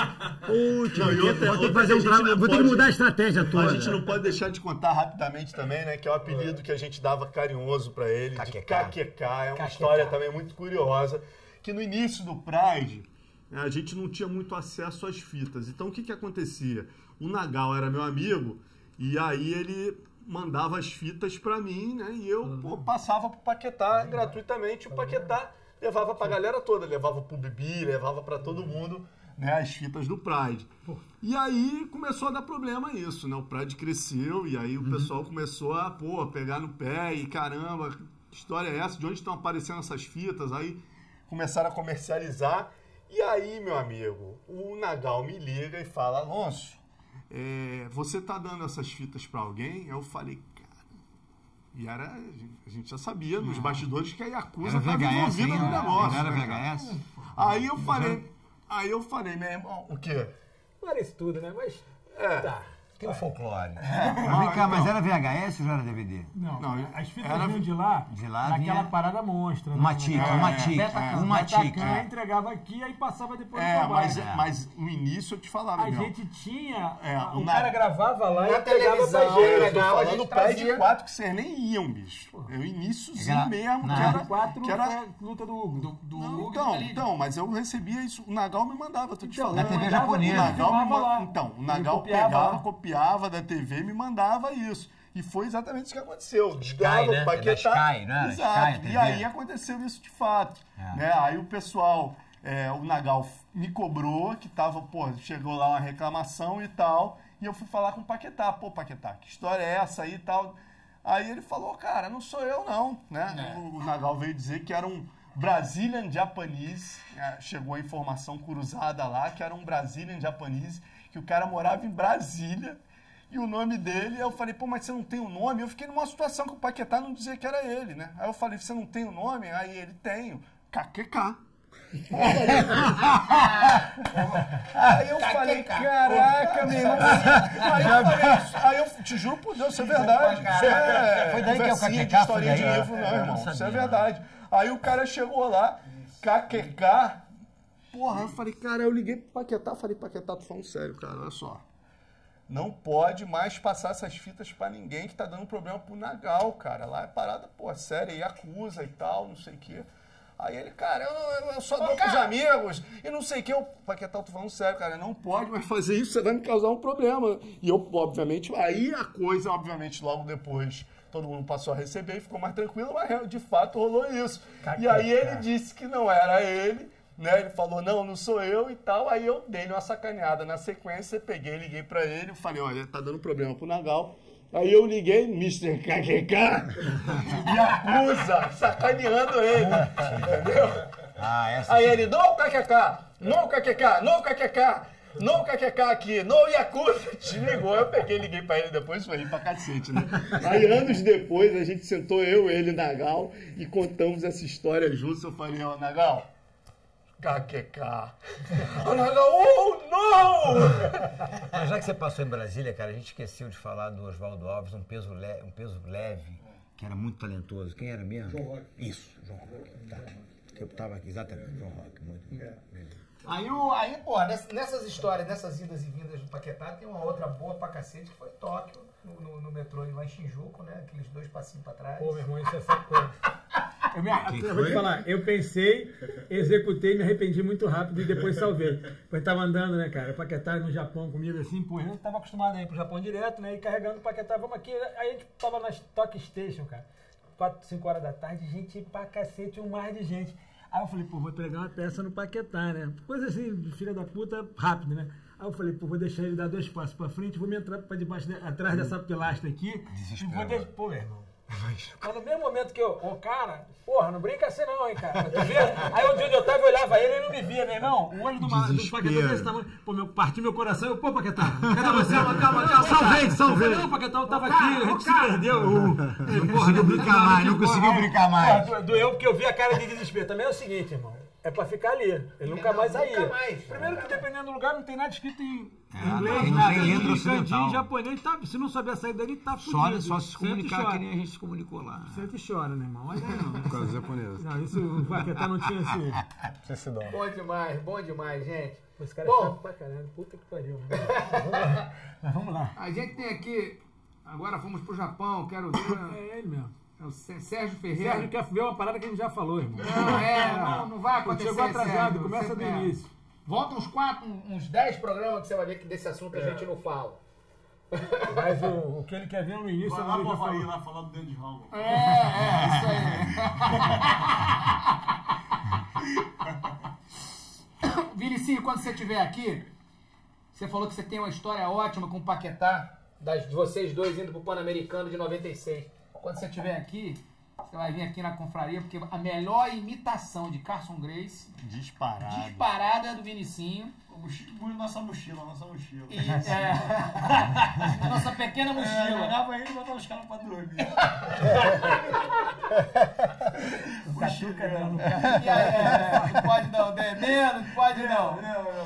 Vou ter que mudar a estratégia toda. A gente não pode deixar de contar rapidamente também, né? Que é o apelido que a gente dava carinhoso pra ele, de KQK. É uma história também muito curiosa, que no início do Pride, a gente não tinha muito acesso às fitas. Então o que acontecia? O Nagal era meu amigo, e aí ele mandava as fitas pra mim, né? E eu passava pro Paquetá gratuitamente. O Paquetá levava pra galera toda, levava pro Bibi, levava pra todo mundo, né, as fitas do Pride. E aí começou a dar problema isso, né? O Pride cresceu e aí o pessoal começou a, pegar no pé e caramba, que história é essa? De onde estão aparecendo essas fitas? Aí começaram a comercializar. E aí, meu amigo, o Nagal me liga e fala, Alonso, você tá dando essas fitas pra alguém? Eu falei, cara... E a gente já sabia nos bastidores que a Yakuza estava envolvida no negócio. Era VHS? Aí eu falei, meu irmão, o quê? Não era isso tudo, né? Mas... Tá. Tem o folclore. Vem cá, mas era VHS ou já era DVD? Não, as fitas vinham de lá naquela parada monstra. Uma tica. Entregava aqui, aí passava depois mas no início eu te falava, a gente tinha... o cara gravava lá e entregava pra gente. Eu tô falando do Pride 4 que vocês nem iam, bicho. É o iníciozinho mesmo. Que era luta do Hugo. Então, mas eu recebia isso. O Nagal me mandava, tô te falando. Na TV japonesa. O Nagal pegava, copiava da TV e me mandava isso. E foi exatamente isso que aconteceu. Desgrava o Paquetá. Exato. E aí aconteceu isso de fato. Né? Aí o pessoal, o Nagal me cobrou, que tava, chegou lá uma reclamação e tal. E eu fui falar com o Paquetá. Paquetá, que história é essa aí e tal? Aí ele falou, cara, não sou eu não. Né? O Nagal veio dizer que era um Brazilian Japanese. Chegou a informação cruzada lá, que era um Brazilian Japanese, que o cara morava em Brasília, e o nome dele, eu falei, mas você não tem o nome? Eu fiquei numa situação que o Paquetá não dizia que era ele, né? Aí eu falei, você não tem o nome? Aí ele, tenho, KQK. Aí eu falei, caraca, meu irmão. Aí eu te juro por Deus, isso é verdade. Foi daí que é o KQK? De historinha de livro, não, irmão. Isso é verdade. Aí o cara chegou lá, KQK. Eu falei, cara, eu liguei pro Paquetá, falei, Paquetá, tô falando sério, cara, olha só. Não pode mais passar essas fitas pra ninguém que tá dando problema pro Nagal, cara. Lá é parada, séria, Yakuza e tal, não sei o quê. Aí ele, cara, eu só dou pros amigos e não sei o quê. Paquetá, tô falando sério, cara, não pode mais fazer isso, você vai me causar um problema. E eu, obviamente, aí a coisa, obviamente, logo depois... Todo mundo passou a receber e ficou mais tranquilo, mas de fato rolou isso. E aí ele disse que não era ele, né? Ele falou, não sou eu e tal. Aí eu dei uma sacaneada na sequência, liguei pra ele e falei, olha, tá dando problema pro Nagal. Aí eu liguei, Mr. KQK, e acusa, sacaneando ele, entendeu? Aí ele, não KQK, não KQK, não KQK. No KQK aqui, no Yakuza, te ligou. Eu liguei pra ele depois, foi rir pra cacete, né? Aí anos depois, a gente sentou ele, Nagal, e contamos essa história juntos. Eu falei, Nagal, KQK. O Nagal, não! Mas já que você passou em Brasília, cara, a gente esqueceu de falar do Oswaldo Alves, um peso leve, que era muito talentoso. Quem era mesmo? João Rock. Isso, João Rock. Tá. Eu tava aqui, exatamente, João Rock. Muito. Aí, porra, nessas histórias, nessas idas e vindas do Paquetá, tem uma outra boa pra cacete, que foi Tóquio, no metrô lá em Shinjuku, né? Aqueles 2 passinhos pra trás. Meu irmão, isso é sempre coisa. Eu vou te falar, eu pensei, executei, me arrependi muito rápido e depois salvei. Depois tava andando, né, cara? O Paquetá no Japão comigo, assim, eu tava acostumado a ir pro Japão direto, né? E carregando o Paquetá, vamos aqui. Aí a gente tava na Stock Station, cara. 4, 5 horas da tarde, gente pra cacete, um mar de gente. Aí eu falei, vou pegar uma peça no Paquetá, né? Coisa assim, de filha da puta, rápido, né? Aí eu falei, vou deixar ele dar 2 passos pra frente, vou me entrar pra debaixo, atrás dessa pilastra aqui. E vou deixar... meu irmão. Mas no mesmo momento que cara, não brinca assim não, hein, cara. Tu vê? Aí onde eu tava, eu olhava ele não me via, meu irmão. O olho do Paquetá desse tamanho. Partiu meu coração. Paquetá, cadê você? Calma. Salvei. Não, Paquetá, eu tava aqui, a gente se perdeu. Não conseguiu brincar mais. Doeu porque eu vi a cara de desespero. Também é o seguinte, irmão. É pra ficar ali. Ele nunca mais saía. Nunca mais. Primeiro que dependendo do lugar não tem nada escrito em não inglês, tem nada. letra Em ocidental. kanji, em japonês, tá, se não souber sair dali, tá fudido. Só se Senta e comunicar chora. que nem a gente se comunicou lá. Senta e chora, né, irmão? Mas não. Por causa dos japoneses. Não, isso o Paquetá não tinha esse... Bom demais, gente. Esse cara Bom. é chato pra caralho. Puta que pariu. Mas vamos lá. A gente tem aqui, agora fomos pro Japão, quero ver. É ele mesmo. É o Sérgio Ferreira. Sérgio quer ver uma parada que a gente já falou, irmão. Não vai acontecer. Chegou atrasado, Sérgio, começa do início. Volta uns 10 programas que você vai ver que desse assunto a gente não fala. Mas o que ele quer ver no início... Vai ele lá já pro Havaí, falou. lá falar do Dandy Hall. Isso aí. Vinicinho, quando você estiver aqui, você falou que você tem uma história ótima com o Paquetá, de vocês dois indo pro Pan-Americano de 96. Quando você estiver aqui, você vai vir aqui na confraria, porque a melhor imitação de Carson Grace, disparada é a do Vinicinho. Nossa mochila. Nossa pequena mochila. Jogava ele e botava os caras pra dormir. Catuca, não. Não pode não, não pode não.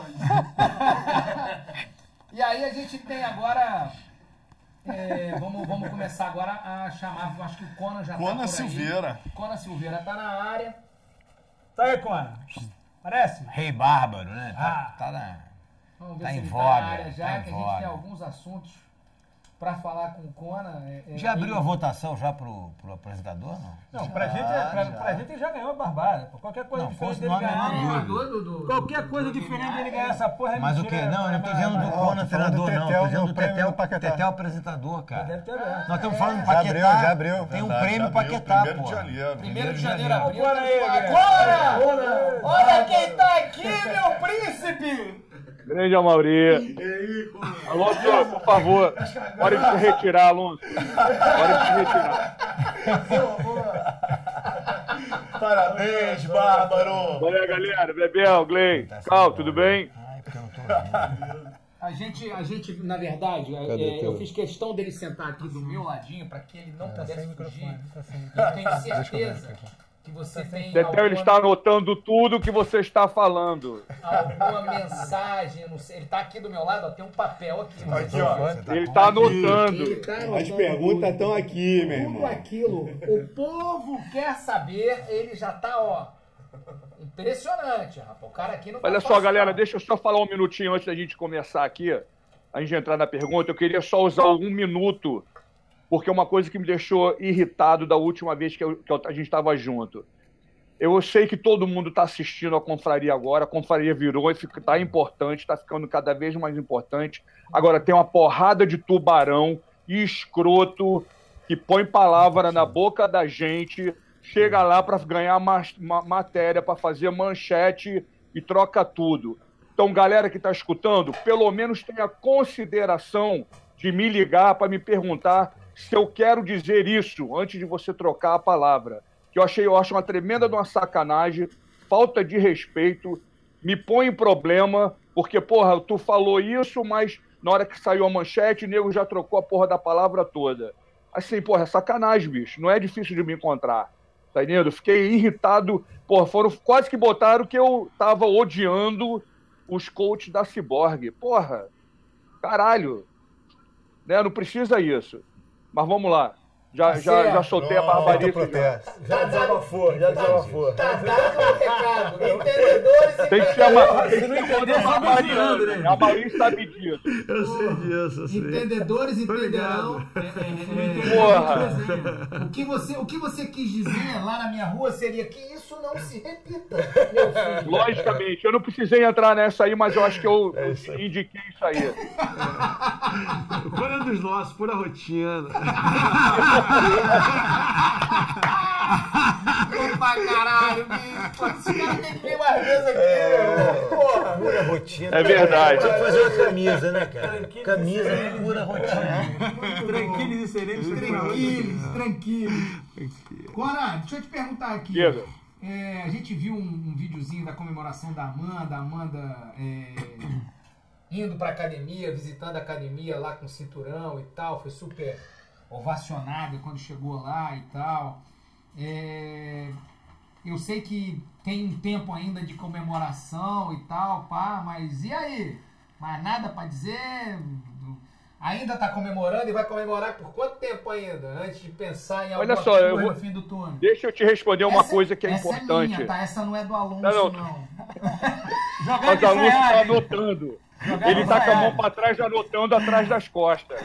E aí a gente tem agora... vamos começar agora a chamar, acho que o Conan já tá por aí. Conan Silveira tá na área. Tá aí, Conan. Parece? Rei Bárbaro, né? Vamos ver Tá se em ele voga, tá na área já, tá em que a gente voga. tem alguns assuntos pra falar com o Conan. Já abriu a votação já pro apresentador, não? Não, pra gente ele já ganhou a barbada. Pô. Qualquer coisa diferente dele ganhar. Qualquer coisa diferente dele ganhar essa porra é Mas o mentira, quê? Não, eu não tô dizendo do Conan treinador, não. Tô dizendo do Tetel apresentador, cara. Deve ter aberto. Nós estamos falando do Paquetá. Já abriu. Tem um prêmio Paquetá, pô. 1º de janeiro. 1º de janeiro abriu. Bora aí, Agora! Olha quem tá aqui, meu príncipe! Grande Amauri. Alonso, por favor, hora de se retirar, Alonso. Hora de se retirar. Parabéns, Bárbaro. Valeu, galera. Bebel, Glei. Cal, tudo bem? A gente, na verdade, eu fiz questão dele sentar aqui do meu ladinho para que ele não pudesse fugir. Eu tenho certeza que você tem Tetel, ele está anotando tudo que você está falando. alguma mensagem, eu não sei. Ele está aqui do meu lado, ó, tem um papel aqui. Aqui, ó. Ele está anotando. Ele tá anotando As perguntas estão aqui, meu tudo irmão. aquilo. O povo quer saber, ele já tá, ó. Impressionante, rapaz. O cara aqui não tá Olha só, fácil, galera, não. deixa eu só falar um minutinho antes da gente começar aqui. A gente entrar na pergunta. Eu queria só usar 1 minuto, porque é uma coisa que me deixou irritado da última vez que a gente estava junto. Eu sei que todo mundo está assistindo a confraria agora, a confraria virou e está importante, está ficando cada vez mais importante. Agora tem uma porrada de tubarão e escroto que põe palavra na boca da gente, chega lá para ganhar matéria, para fazer manchete e troca tudo. Então, galera que está escutando, pelo menos tenha consideração de me ligar para me perguntar se eu quero dizer isso antes de você trocar a palavra. Que eu acho uma tremenda de uma sacanagem, falta de respeito, me põe em problema, porque, porra, tu falou isso, mas na hora que saiu a manchete, o nego já trocou a porra da palavra toda. Assim, porra, é sacanagem, bicho. Não é difícil de me encontrar. Tá entendendo? Fiquei irritado. Porra, quase que botaram que eu tava odiando os coaches da Ciborgue. Porra, caralho. Né? Não precisa isso. Mas vamos lá. Já soltei a barbarice. Já desabafou. Tá dado o recado. Entendedores e Tem que chamar. Se não entender, só barbariando, né? A Maurício sabe disso. Eu sei disso, eu sei. Entendedores entenderão. Porra. O que você quis dizer lá na minha rua seria que isso não se repita, meu filho. Logicamente, eu não precisei entrar nessa aí, mas eu acho que eu indiquei isso aí. Qual é dos nossos, pura rotina. Pô, pra caralho, bicho. Esse cara tem que vir mais vezes aqui, porra. Pura rotina. É verdade. Tinha que fazer uma camisa, né, cara? Camisa de pura rotina. Tranquilos e serenos. Tranquilos. Conan, deixa eu te perguntar aqui. Diga. A gente viu um videozinho da comemoração da Amanda indo pra academia, visitando a academia lá com o cinturão e tal, foi super ovacionada quando chegou lá e tal. eu sei que tem um tempo ainda de comemoração e tal, pá, mas e aí? Mas nada pra dizer? Ainda tá comemorando e vai comemorar por quanto tempo ainda? Antes de pensar em alguma coisa no fim do túnel. Deixa eu te responder uma coisa que é importante. Essa é minha, tá? Essa não é do Alonso, não. Mas o Alonso tá anotando. Ele tá com a mão pra trás, anotando atrás das costas.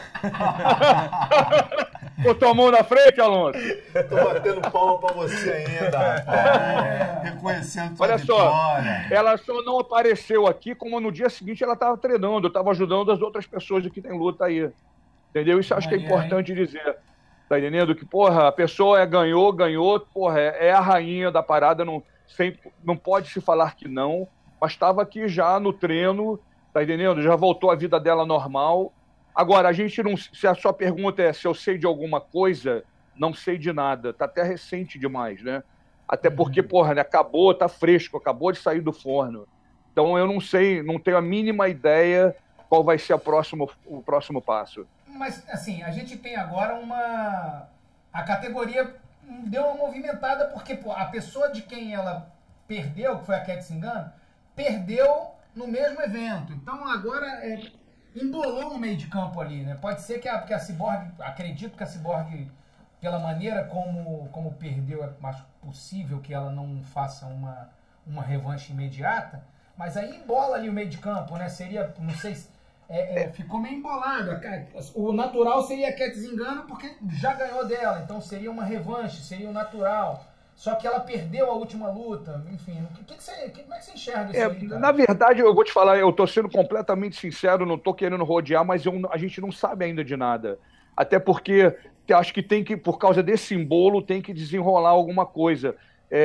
Botou a mão na frente, Alonso? Tô batendo palma pra você ainda, rapaz. Reconhecendo sua vitória. Ela só não apareceu aqui, como no dia seguinte ela tava treinando. Eu tava ajudando as outras pessoas que tem luta aí. Entendeu? Isso acho que é importante dizer. Tá entendendo? Que, porra, a pessoa ganhou, porra, é a rainha da parada, não pode se falar que não, mas estava aqui já no treino, tá entendendo? Já voltou a vida dela normal. Agora, a gente não... Se a sua pergunta é se eu sei de alguma coisa, não sei de nada. Tá até recente demais, né? Até porque, porra, né, acabou, tá fresco, acabou de sair do forno. Então eu não sei, não tenho a mínima ideia qual vai ser o próximo passo. Mas, assim, a gente tem agora a categoria deu uma movimentada porque pô, a pessoa de quem ela perdeu, que foi a Cat Zingano, perdeu no mesmo evento. Então agora embolou no meio de campo ali, né? Pode ser que a Cyborg, acredito que a Cyborg, pela maneira como perdeu, é mais possível que ela não faça uma revanche imediata, mas aí embola ali o meio de campo, né? Seria, não sei se... ficou meio embolado. O natural seria a Cat Zingano porque já ganhou dela, então seria uma revanche, seria o natural. Só que ela perdeu a última luta, enfim. Como é que você enxerga isso aí, cara? Na verdade, eu vou te falar, eu tô sendo completamente sincero, não tô querendo rodear, mas a gente não sabe ainda de nada. Até porque acho que tem que, por causa desse embolo, tem que desenrolar alguma coisa.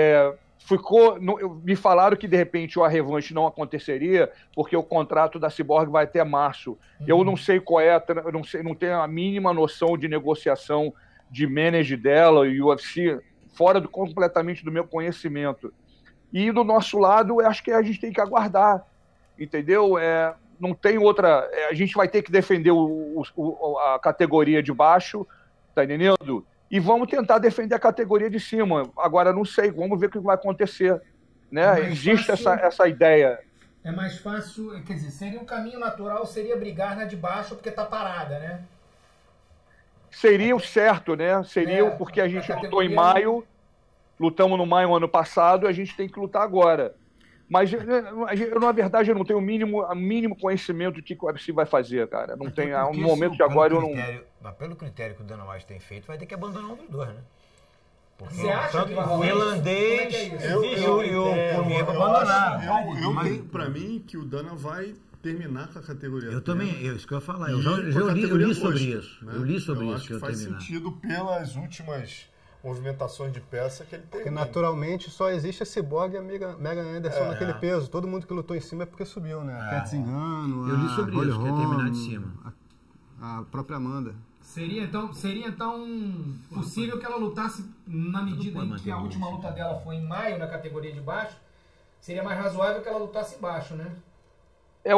Me falaram que de repente a revanche não aconteceria porque o contrato da Cyborg vai até março. Eu não sei qual é, não tenho a mínima noção de negociação de manager dela e UFC, fora completamente do meu conhecimento. E do nosso lado, acho que a gente tem que aguardar, entendeu? Não tem outra... a gente vai ter que defender a categoria de baixo, tá entendendo? E vamos tentar defender a categoria de cima. Agora, não sei, vamos ver o que vai acontecer. Né? Existe essa ideia. É mais fácil, quer dizer, seria um caminho natural, seria brigar na de baixo porque tá parada, né? Seria o certo, né? Seria porque a gente lutou em maio, lutamos no maio ano passado, a gente tem que lutar agora. Mas, na verdade, eu não tenho o mínimo conhecimento do que o UFC vai fazer, cara. Não tem, no momento de agora eu não... Mas pelo critério que o Dana White tem feito, vai ter que abandonar um dos dois, né? Porque você acha que o irlandês e o Punieva abandonaram. Eu tenho pra mim que o Dana vai terminar com a categoria. Eu também, isso que eu ia falar. Eu li sobre isso. Né? Eu li sobre isso que eu faz sentido pelas últimas movimentações de peça que ele tem. Porque naturalmente só existe a Cyborg e a Megan Anderson naquele peso. Todo mundo que lutou em cima é porque subiu, né? A Cat Zingano, eu li sobre isso, que ia terminar de cima. A própria Amanda. Seria então possível que ela lutasse na medida em que a última luta dela foi em maio na categoria de baixo? Seria mais razoável que ela lutasse embaixo, né? É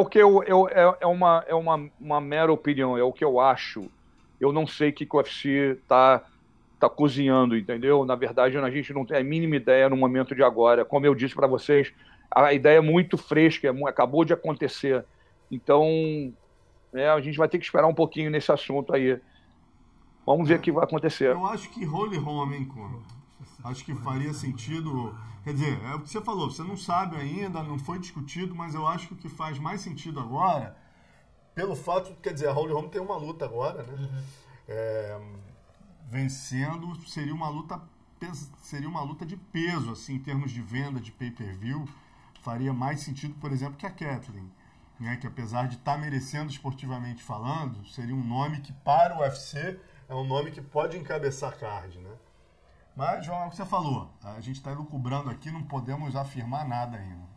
uma mera opinião, é o que eu acho. Eu não sei o que o UFC tá cozinhando, entendeu? Na verdade, a gente não tem a mínima ideia no momento de agora. Como eu disse para vocês, a ideia é muito fresca, acabou de acontecer. Então, a gente vai ter que esperar um pouquinho nesse assunto aí. Vamos ver o que vai acontecer. Eu acho que Holly Holm, hein, Conor? Acho que faria sentido... Quer dizer, é o que você falou, você não sabe ainda, não foi discutido, mas eu acho que o que faz mais sentido agora, pelo fato, quer dizer, a Holly Holm tem uma luta agora, né? Vencendo seria uma luta de peso, assim, em termos de venda de pay-per-view, faria mais sentido, por exemplo, que a Kathleen, né? Que apesar de estar merecendo esportivamente falando, seria um nome que para o UFC é um nome que pode encabeçar card, né? Mas, João, é o que você falou. A gente está elucubrando aqui, não podemos afirmar nada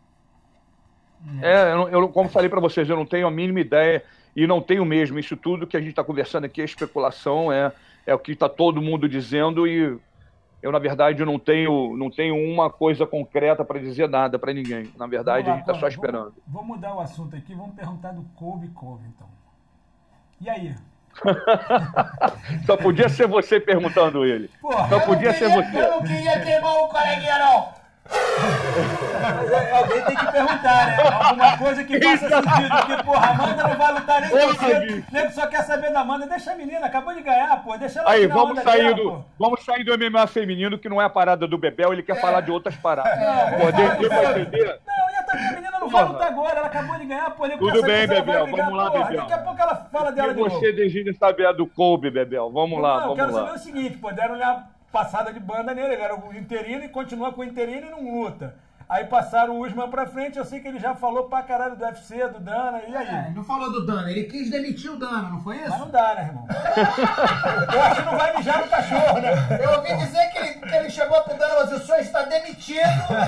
ainda. Eu, como falei para vocês, eu não tenho a mínima ideia e não tenho mesmo. Isso tudo que a gente está conversando aqui é especulação, é o que está todo mundo dizendo e eu, na verdade, não tenho uma coisa concreta para dizer nada para ninguém. Na verdade, a gente está só esperando. Vamos mudar o assunto aqui, vamos perguntar do Colby Covington. E aí? Só podia ser você perguntando ele. Porra, Só podia ser você. Eu não queria queimar o coleguinha, não. Mas alguém tem que perguntar, né? Alguma coisa que faça sentido. Porque, porra, a Amanda não vai lutar nem com você. O nego só quer saber da Amanda. Deixa a menina, acabou de ganhar, pô. Deixa ela aí, tirar a onda dela, vamos sair do MMA feminino, que não é a parada do Bebel, ele quer falar de outras paradas. Não, e a menina não vai lutar agora, ela acabou de ganhar, pô. Tudo bem, Bebel, vamos lá, Bebel. Daqui a pouco ela fala dela de novo. Você deseja saber a do Kobe, Bebel. Vamos lá, vamos lá. Eu quero saber o seguinte, pô, deram uma passada de banda nele, ele era o interino e continua com o interino e não luta. Aí passaram o Usman pra frente, eu sei que ele já falou pra caralho do UFC, do Dana, e aí? Não falou do Dana, ele quis demitir o Dana, não foi isso? Mas não dá, né, irmão? Eu acho que não vai mijar no cachorro, né? Eu ouvi dizer que ele chegou pro Dana e falou assim, o senhor está demitido.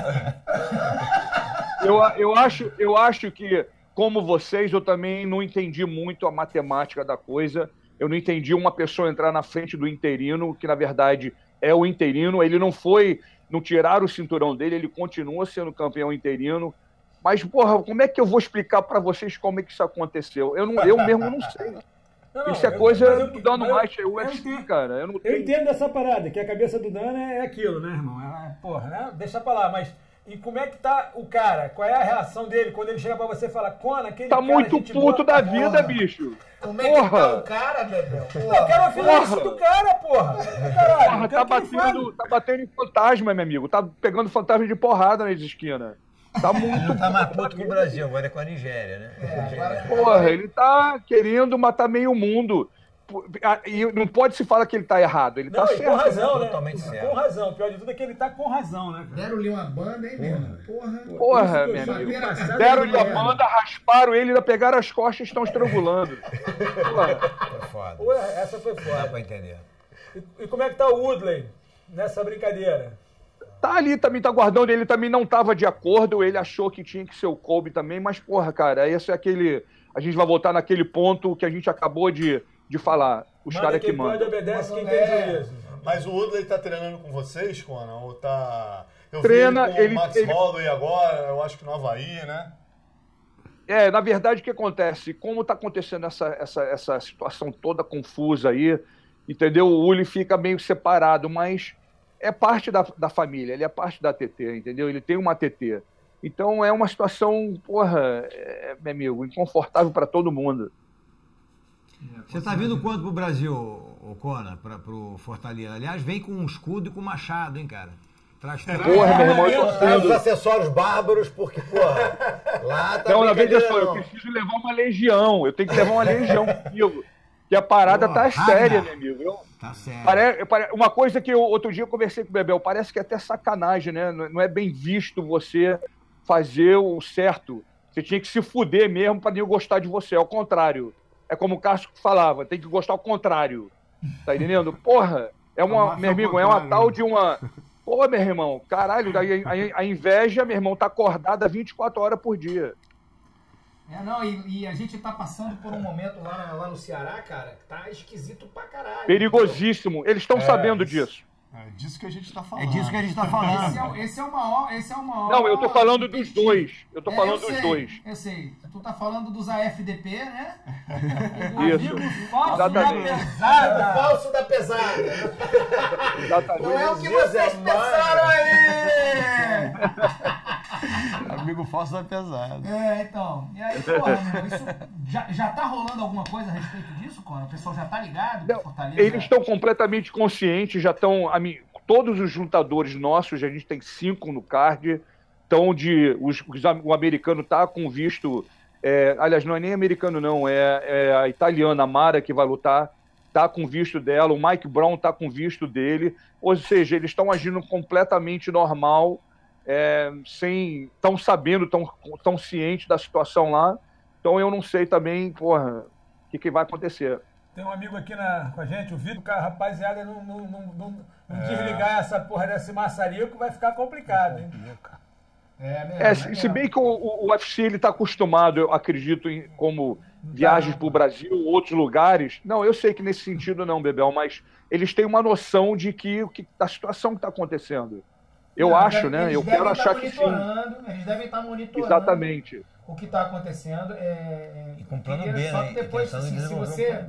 Eu acho que, como vocês, eu também não entendi muito a matemática da coisa. Eu não entendi uma pessoa entrar na frente do interino, que na verdade é o interino, ele não tiraram o cinturão dele, ele continua sendo campeão interino. Mas, porra, como é que eu vou explicar pra vocês como é que isso aconteceu? Eu mesmo não sei. Isso é coisa do Dana White, o UFC, cara. Eu entendo dessa parada, que a cabeça do Dana é aquilo, né, irmão? Porra, né? Deixa pra lá, mas... E como é que tá o cara? Qual é a reação dele quando ele chega pra você e fala, Cona, aquele tá cara... muito puto da vida, bicho. Como é que tá o cara, Bebel? Eu quero ouvir isso do cara, porra. Caralho, tá batendo em fantasma, meu amigo. Tá pegando fantasma de porrada nas esquinas. Tá muito... Não tá mais puto com o Brasil, agora é com a Nigéria, né? Porra, ele tá querendo matar meio mundo. E não pode se falar que ele tá errado, ele tá certo. Com razão, né? Totalmente certo. Com razão. O pior de tudo é que ele tá com razão, né? Deram-lhe uma banda, hein, mesmo? Porra, meu amigo. Deram-lhe a banda, rasparam ele, ainda pegaram as costas e estão estrangulando. Foi foda. Essa foi foda. Dá pra entender. E como é que tá o Woodley nessa brincadeira? Tá ali, também tá guardando, ele também não tava de acordo, ele achou que tinha que ser o Kobe também, mas, porra, cara, esse é aquele... A gente vai voltar naquele ponto que a gente acabou de falar. Os caras que mandam. Quem pode obedece quem tem juízo. Mas o Woodley tá treinando com vocês, Conan? Ou tá... Eu treina, vi ele com o Max Holloway agora, eu acho que no Havaí, né? Na verdade, o que acontece? Como tá acontecendo essa situação toda confusa aí, entendeu? O Uli fica meio separado, mas é parte da família, ele é parte da TT, entendeu? Ele tem uma TT. Então é uma situação, porra, meu amigo, inconfortável para todo mundo. Você tá vindo quanto pro Brasil, o Conan, pro Fortaleza? Aliás, vem com um escudo e com um machado, hein, cara? Traz porra, meu irmão, traz os acessórios bárbaros, porque, porra, lá tá... Não, na verdade, eu preciso levar uma legião, eu tenho que levar uma legião comigo. Que a parada tá séria, meu amigo. Tá sério. Uma coisa que outro dia eu conversei com o Bebel, parece que é até sacanagem, né? Não é bem visto você fazer o certo. Você tinha que se fuder mesmo pra ninguém gostar de você. Ao contrário. É como o Cássio falava, tem que gostar ao contrário. Tá entendendo? Porra, meu amigo, é uma tal de uma... Pô, meu irmão, caralho, a inveja, meu irmão, tá acordada 24 horas por dia. E a gente tá passando por um momento lá no Ceará, cara, que tá esquisito pra caralho. Perigosíssimo. Eles estão sabendo disso. É disso que a gente tá falando. É disso que a gente tá falando. Esse é o maior... Não, eu tô falando dos dois. Eu tô falando dos dois. Eu sei. Tu tá falando dos AFDP, né? Isso. Falso da pesada. Falso da pesada. Exatamente. Não é o que vocês pensaram aí! Amigo falso da pesada. Então. E aí, porra, isso já tá rolando alguma coisa a respeito disso, Conan? O pessoal já tá ligado? Não, eles estão completamente conscientes, já estão... Todos os lutadores nossos, a gente tem 5 no card, o americano tá com visto... aliás, não é nem americano, não, é a italiana, a Mara, que vai lutar, tá com visto dela, o Mike Brown tá com visto dele, ou seja, eles estão agindo completamente normal, estão sabendo, estão cientes da situação lá, então eu não sei também, porra, o que vai acontecer. Tem um amigo aqui com a gente, o Vitor, rapaziada, não desligar essa porra desse maçarico, vai ficar complicado, hein? Se bem que o UFC ele está acostumado, eu acredito, como viagens para o Brasil, outros lugares. Não, eu sei que nesse sentido não, Bebel, mas eles têm uma noção de da situação que está acontecendo. Eu acho, né? Eu quero achar que sim. Eles devem estar monitorando. Exatamente. O que está acontecendo. E com plano B, só que depois, se você...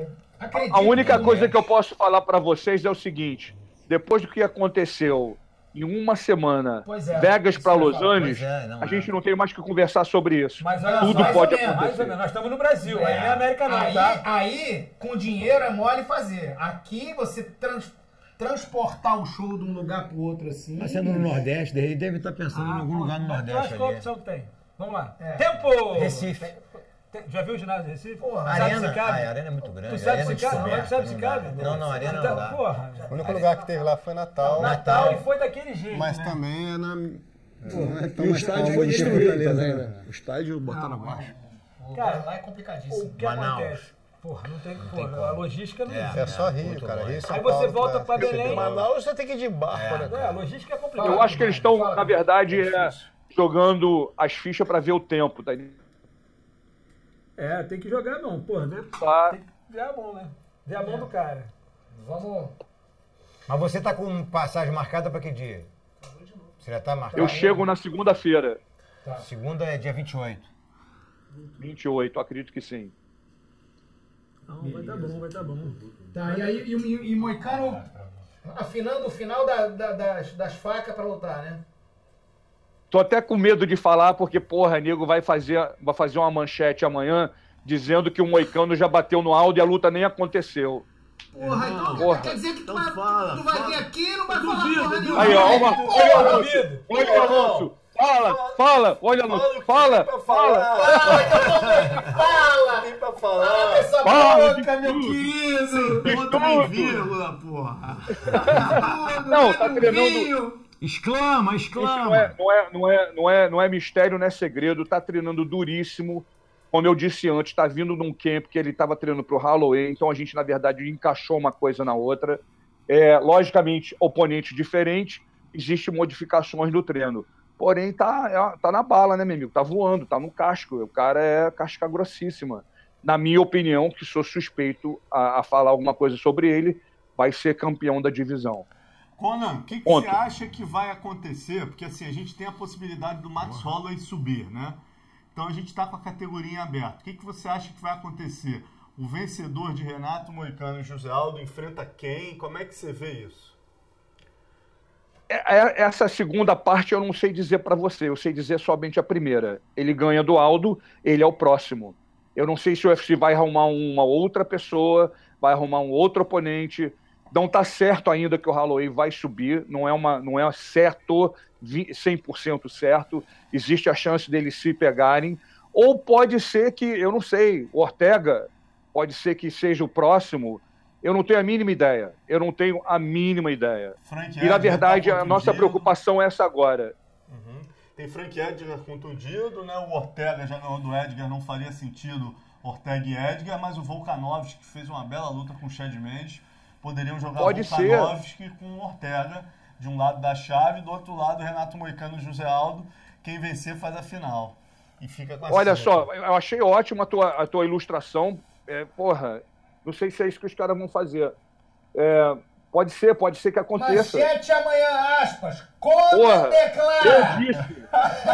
A única coisa que eu posso falar para vocês é o seguinte: depois do que aconteceu em uma semana, Pois é, Vegas isso para que eu ia Los falar. Angeles, Pois é, não, a gente não tem mais que conversar sobre isso. Mas olha Tudo só, pode mais ou menos, Mais ou acontecer. menos, nós estamos no Brasil, aí não é América não, aí, tá? aí, com dinheiro é mole fazer. Aqui, você transportar o show de um lugar pro outro assim... Tá sendo no Nordeste, ele deve estar pensando em algum lugar no Mas Nordeste qual a ali. opção que tem? Vamos lá. É. Tempo! Recife. Já viu o ginásio de Recife? Porra, Sabe Arena, se cabe? a arena é muito grande. Tu sabe arena se cabe? muito Mas tu sabe se não dá. cabe? Não, arena Então, não dá. porra. O único lugar que teve lá foi Natal. Natal e foi daquele jeito, Mas né? também é na. Não é tão E o mais estádio calmo foi do que destruído Fortaleza, também, né? né? O estádio botaram abaixo. Cara, lá é complicadíssimo. O que Manaus. acontece? Porra, não tem porra, a logística não É só Rio, cara. Rio, São Aí você Paulo, volta pra Belém. Manaus você tem que ir de barco, né? A logística é complicada. Eu acho que eles estão, na verdade, jogando as fichas para ver o tempo. Tá? É, tem que jogar não, porra. Né? Tá. Tem que ver a mão, né? Ver a mão do cara. Vamos... Mas você tá com passagem marcada para que dia? Você já tá marcado? Eu chego na segunda-feira, Segunda é dia 28. 28, acredito que sim. Não, vai tá bom, vai tá bom. Tá, e aí e Moicano afinando o final das facas pra lutar, né? Tô até com medo de falar, porque, porra, nego vai fazer uma manchete amanhã dizendo que o Moicano já bateu no Aldo e a luta nem aconteceu. Porra, então Porra. quer dizer que tu Então fala, vai vir fala. aqui e não vai falar porra nenhuma. Aí, ó, olha o Alonso. duvido. Olha o Alonso. Fala, olha o Alonso. Fala. Fala! Tem pra Fala falar. essa Fala boca, de meu tudo. querido! Bota em vírgula, porra. Não, tá treinando. Exclama, Isso exclama. não é mistério, não é segredo. Tá treinando duríssimo. Como eu disse antes, tá vindo num camp que ele tava treinando pro Holloway, então a gente, na verdade, encaixou uma coisa na outra. Logicamente, oponente diferente, existem modificações no treino. Porém, tá na bala, né, meu amigo? Tá voando, tá no casco. O cara é casca grossíssima. Na minha opinião, que sou suspeito a falar alguma coisa sobre ele, vai ser campeão da divisão. Conan, o que Ponto. você acha que vai acontecer? Porque assim, a gente tem a possibilidade do Max Holloway subir, né? Então a gente está com a categoria em aberto. O que você acha que vai acontecer? O vencedor de Renato Moicano e José Aldo enfrenta quem? Como é que você vê isso? Essa segunda parte eu não sei dizer para você, eu sei dizer somente a primeira. Ele ganha do Aldo, ele é o próximo. Eu não sei se o UFC vai arrumar uma outra pessoa, vai arrumar um outro oponente. Não está certo ainda que o Holloway vai subir, não é certo, 100% certo. Existe a chance deles se pegarem. Ou pode ser que, eu não sei, o Ortega pode ser que seja o próximo. Eu não tenho a mínima ideia. Frank E, na Edgar verdade, tá a nossa contundido. preocupação é essa agora. Tem Frank Edgar contundido, né? O Ortega já ganhou do Edgar, não faria sentido Ortega e Edgar, mas o Volkanovski fez uma bela luta com o Chad Mendes. Poderiam jogar Pode Volkanovski com o Ortega, de um lado da chave, do outro lado Renato Moicano e José Aldo. Quem vencer faz a final. E fica com a Olha cinta. só, eu achei ótima a tua ilustração. Porra, não sei se é isso que os caras vão fazer. Pode ser que aconteça. Manchete amanhã, aspas. Porra, Conan declara. eu disse.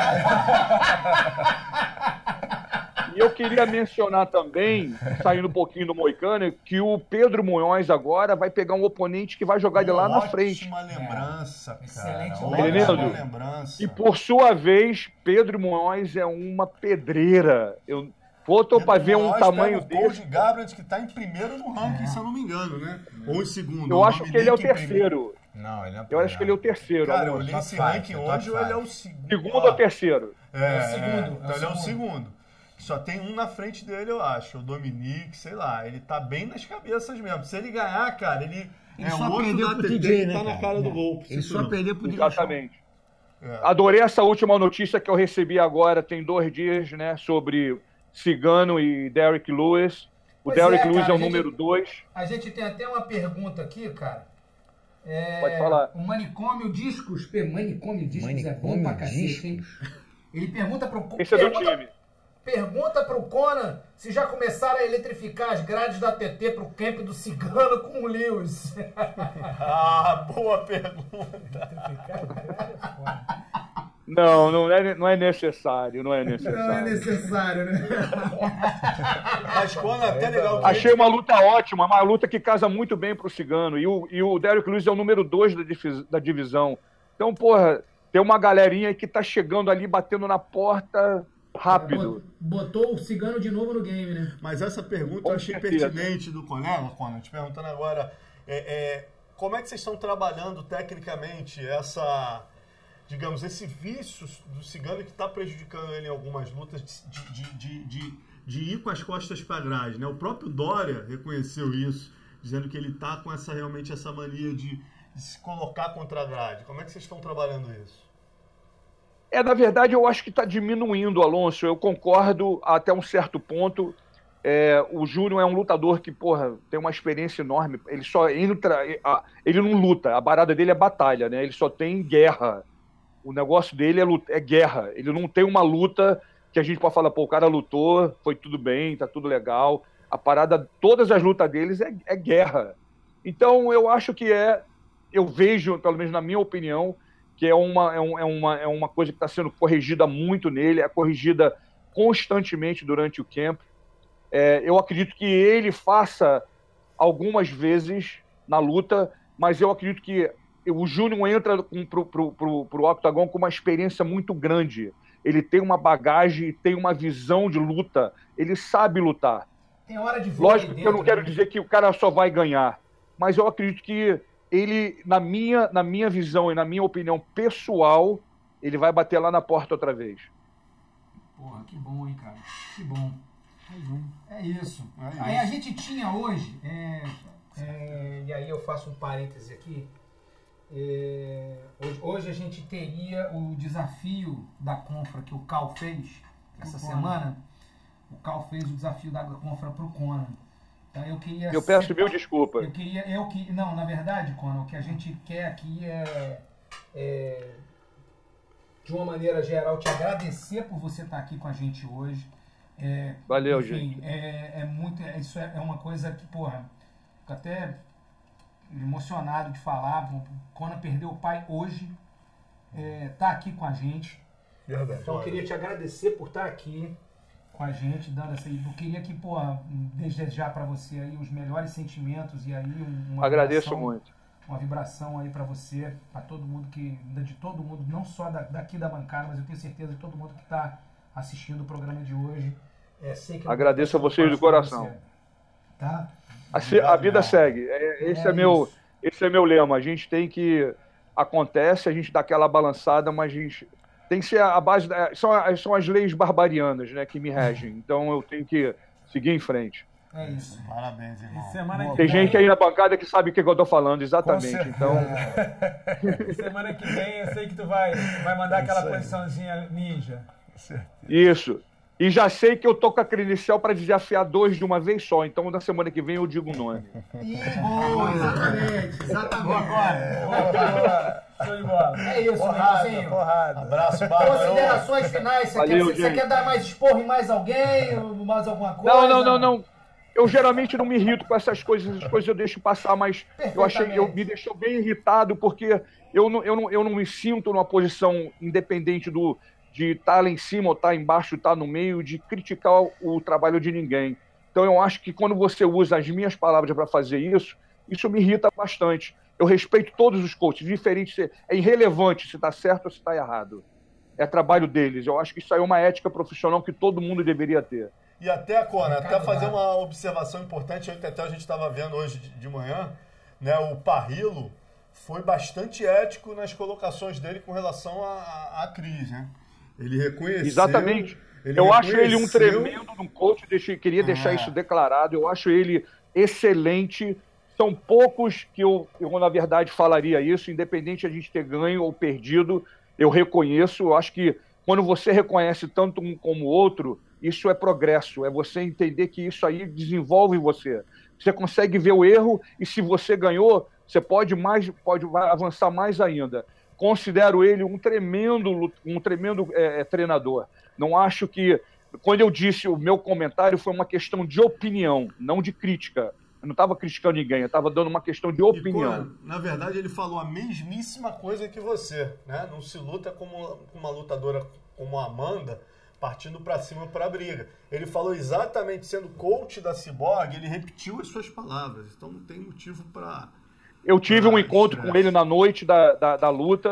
E eu queria mencionar também, saindo um pouquinho do Moicano, que o Pedro Munhoz agora vai pegar um oponente que vai jogar ele lá na frente. Ótima lembrança, cara. Excelente lembrança. Ótima lembrança. E por sua vez, Pedro Munhoz é uma pedreira. Eu tô para ver um tamanho dele. O Paul desse. de Garbrandt, que está em primeiro no ranking, se eu não me engano, né? Ou em segundo. Eu acho que ele é o terceiro. Não, ele é Eu acho que ele é o terceiro. Cara, eu amor. olhei esse ranking hoje, ele é o segundo. Segundo ou terceiro? Então ele é o segundo. Só tem um na frente dele, eu acho. O Dominique, sei lá. Ele tá bem nas cabeças mesmo. Se ele ganhar, cara, ele é só o outro perdeu da pro TT TJ, que né, tá na cara? cara do gol. Ele só perdeu pro Exatamente. Adorei essa última notícia que eu recebi agora, tem 2 dias, né, sobre Cigano e Derrick Lewis. O Pois Derrick é, Lewis cara, é o a gente- número 2. A gente tem até uma pergunta aqui, cara. Pode falar. O Manicômio Discos. Manicômio Discos é bom Manicômio pra cacete, hein? Ele pergunta pro... Esse é do time. Pergunta pro Conan se já começaram a eletrificar as grades da TT pro camp do Cigano com o Lewis. Ah, boa pergunta. Não é necessário, não é Não é necessário. necessário, né? Mas quando até legal que Achei uma luta ótima, uma luta que casa muito bem pro Cigano. E o Derrick Lewis é o número 2 da divisão. Então, porra, tem uma galerinha aí que tá chegando ali, batendo na porta rápido. Botou o Cigano de novo no game, né? Mas essa pergunta eu achei pertinente do colega, Conan, te perguntando agora, como é que vocês estão trabalhando tecnicamente digamos, esse vício do Cigano que está prejudicando ele em algumas lutas de ir com as costas para trás, né? O próprio Dória reconheceu isso, dizendo que ele está com realmente essa mania de se colocar contra a grade. Como é que vocês estão trabalhando isso? Na verdade, eu acho que está diminuindo, Alonso. Eu concordo até um certo ponto. O Júnior é um lutador que, porra, tem uma experiência enorme. Ele só entra... Ele não luta. A parada dele é batalha, né? Ele só tem guerra. O negócio dele é guerra. Ele não tem uma luta que a gente pode falar, pô, o cara lutou, foi tudo bem, tá tudo legal. A parada, todas as lutas deles é guerra. Então, eu acho que eu vejo, pelo menos na minha opinião, que é uma coisa que está sendo corrigida muito nele, é corrigida constantemente durante o camp. Eu acredito que ele faça algumas vezes na luta, mas eu acredito que o Júnior entra pro Octagon com uma experiência muito grande. Ele tem uma bagagem, tem uma visão de luta, ele sabe lutar. Tem hora de vôlei. Lógico que eu não quero dizer que o cara só vai ganhar, mas eu acredito que ele, na minha visão e na minha opinião pessoal, ele vai bater lá na porta outra vez. Porra, que bom, hein, cara? Que bom. É isso. Aí a gente tinha hoje, e aí eu faço um parêntese aqui, hoje a gente teria o desafio da Confra que o Cal fez essa semana. O Cal fez o desafio da Confra pro Conan. Então eu peço mil desculpas. Não, na verdade, Conan, o que a gente quer aqui de uma maneira geral, te agradecer por você estar aqui com a gente hoje. Valeu, enfim, gente. Isso é uma coisa que, porra, fico até emocionado de falar. O Conan perdeu o pai hoje, tá aqui com a gente. Verdade. Então eu queria te agradecer por estar aqui com a gente, dando essa. Eu queria que, porra, desejar para você aí os melhores sentimentos e aí agradeço muito. Uma vibração aí para você, para todo mundo de todo mundo, não só daqui da bancada, mas eu tenho certeza de todo mundo que está assistindo o programa de hoje. Sei que agradeço a vocês do coração. Tá? A vida segue. Esse é meu lema. A gente tem que... Acontece, a gente dá aquela balançada, mas a gente tem que ser a base... São as leis barbarianas, né, que me regem. Então eu tenho que seguir em frente. É isso. Parabéns, irmão. Tem gente aí na bancada que sabe o que eu tô falando, exatamente. Então... Semana que vem eu sei que tu vai mandar aquela posiçãozinha ninja. Isso. E já sei que eu tô com a credencial para desafiar 2 de uma vez só. Então, na semana que vem eu digo o nome. Exatamente. Agora. Show de bola. É isso, porrada. Abraço, Bárbara. Considerações finais. Você quer dar mais esporro em mais alguém? Mais alguma coisa? Não. Eu geralmente não me irrito com essas coisas. As coisas eu deixo passar, mas me deixou bem irritado porque eu não me sinto numa posição independente de estar lá em cima ou estar embaixo, estar no meio, de criticar o trabalho de ninguém. Então eu acho que quando você usa as minhas palavras para fazer isso me irrita bastante. Eu respeito todos os coaches, diferente, é irrelevante se está certo ou se está errado. É trabalho deles. Eu acho que isso aí é uma ética profissional que todo mundo deveria ter. E até, Conan, até fazer uma observação importante, até a gente estava vendo hoje de manhã, né, o Parrillo foi bastante ético nas colocações dele com relação à Cris, né? Ele reconheceu... Exatamente. Eu acho ele um tremendo coach, queria deixar isso declarado, eu acho ele excelente. São poucos que eu, na verdade, falaria isso, independente de a gente ter ganho ou perdido, eu reconheço. Eu acho que quando você reconhece tanto um como o outro, isso é progresso, é você entender que isso aí desenvolve você. Você consegue ver o erro e se você ganhou, você pode avançar mais ainda. Considero ele um tremendo treinador. Não acho que... Quando eu disse o meu comentário, foi uma questão de opinião, não de crítica. Eu não estava criticando ninguém, eu estava dando uma questão de opinião. Na verdade, ele falou a mesmíssima coisa que você, né? Não se luta como uma lutadora como a Amanda, partindo para cima para a briga. Ele falou exatamente, sendo coach da Cyborg, ele repetiu as suas palavras. Então não tem motivo para... Eu tive um encontro com ele na noite da luta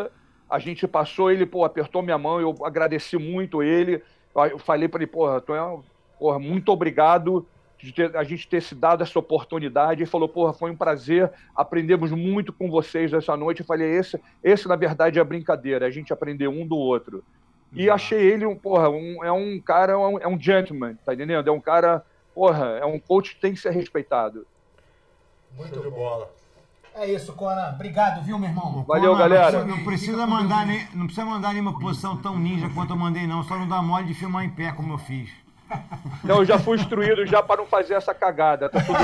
a gente passou, ele, pô, apertou minha mão, eu agradeci muito ele. Eu falei para ele, porra, muito obrigado de a gente ter se dado essa oportunidade. Ele falou, porra, foi um prazer, aprendemos muito com vocês essa noite. Eu falei, esse na verdade é a brincadeira, a gente aprender um do outro. E achei ele, é um cara, é um gentleman, tá entendendo? É um cara, é um coach que tem que ser respeitado. Muito bola. É isso, Conan. Obrigado, viu, meu irmão? Valeu, galera. Não precisa mandar nenhuma posição tão ninja quanto eu mandei, não. Só não dá mole de filmar em pé, como eu fiz. Não, eu já fui instruído já para não fazer essa cagada. Tá tudo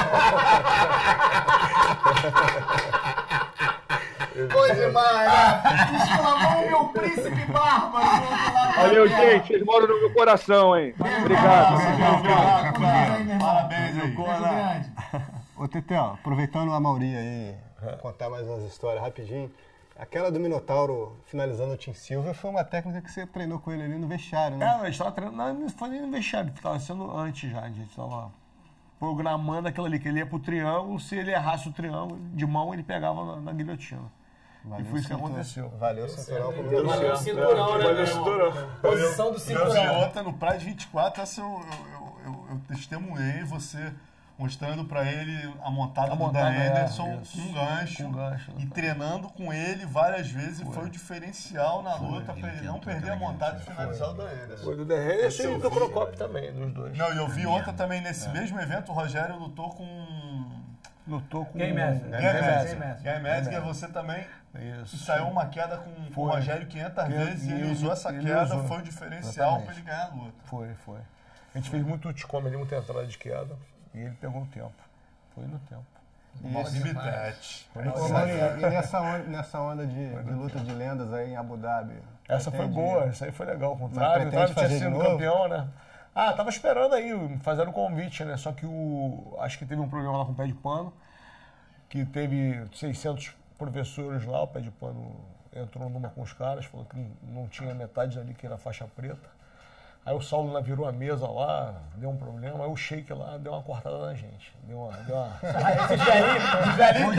bem. Bom demais. Exclamou o meu príncipe bárbaro. Valeu, gente. Vocês moram no meu coração, hein? Obrigado. Parabéns aí, Conan. Ô, Tetel, aproveitando a Mauri aí, contar mais umas histórias rapidinho. Aquela do Minotauro finalizando o Tim Silva foi uma técnica que você treinou com ele ali no vestiário, né? A gente estava treinando, não foi nem no vestiário, estava sendo antes já. A gente estava programando aquilo ali, que ele ia pro triângulo, se ele errasse o triângulo de mão, ele pegava na guilhotina. Valeu, e foi isso que aconteceu. Valeu o cinturão. Valeu o cinturão, né? Valeu o cinturão. Posição do cinturão. E ontem no Pride 24, essa eu testemunhei você mostrando pra ele a montada do Dan Anderson com gancho. E treinando com ele várias vezes. E foi o diferencial na luta pra ele não perder a montada e finalizar o Dan Anderson. Foi do Dan Anderson e do Crocop também, dos dois. Não, e eu vi ontem também nesse mesmo evento, o Rogério lutou com Game Master, você também. Isso. E saiu uma queda com o Rogério 500 vezes e ele usou essa queda, foi o diferencial para ele ganhar a luta. Foi. A gente fez muito Ticom ali, muita entrada de queda e ele pegou o tempo. Foi no tempo. Isso, de bitete. E nessa onda de luta de lendas aí em Abu Dhabi? Essa foi boa, essa aí foi legal. O Trave tinha sido campeão, né? Tava esperando aí, fazendo o convite, né? Só que acho que teve um problema lá com o pé de pano, que teve 600 professores lá, o pé de pano entrou numa com os caras, falou que não tinha metade ali que era faixa preta. Aí o Saulo virou a mesa lá, deu um problema, aí o Sheik lá deu uma cortada na gente. Deu uma... Esses velhinhos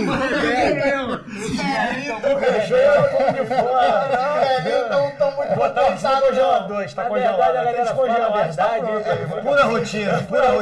estão muito botados no congelador. Está congelado. A galera fala a verdade. Pura rotina.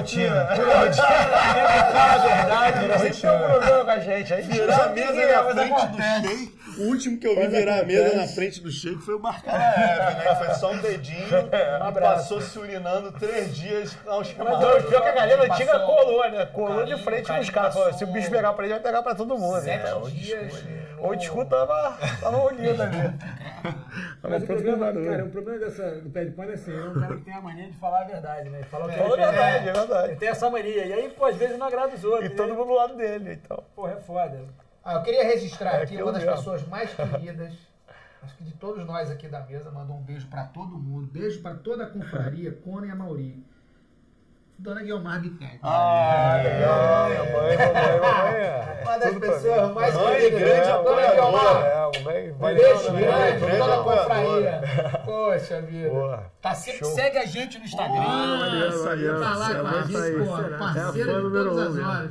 Fala a verdade. Sempre tem um problema com a gente. Aí virar a mesa na frente do Sheik. O último que eu vi virar a mesa na frente do Sheik foi o Marcaraeve, né? Foi só um dedinho e passou se urinando 3 dias ao chamado. Pior que a galera antiga colou, né? Colou de frente nos caras. Se o bicho pegar pra ele, vai pegar pra todo mundo. 7 dias. O disco tava olhando ali. Mas o problema do pé de pano é assim, é um cara que tem a mania de falar a verdade, né? Fala a verdade. Ele tem essa mania. E aí, às vezes não agrada os outros. E todo mundo do lado dele, então. Porra, é foda. Eu queria registrar aqui uma das pessoas mais queridas, acho que de todos nós aqui da mesa, mandou um beijo pra todo mundo, beijo pra toda a confraria, Conan e a Mauri. Dona Guilmar Bitec. Legal, minha mãe. Uma das pessoas mais queridas, Dona Guilmar. Beijo grande pra toda a confraria. Poxa vida. Segue a gente no Instagram, tá lá com a gente, parceiro de todas as horas.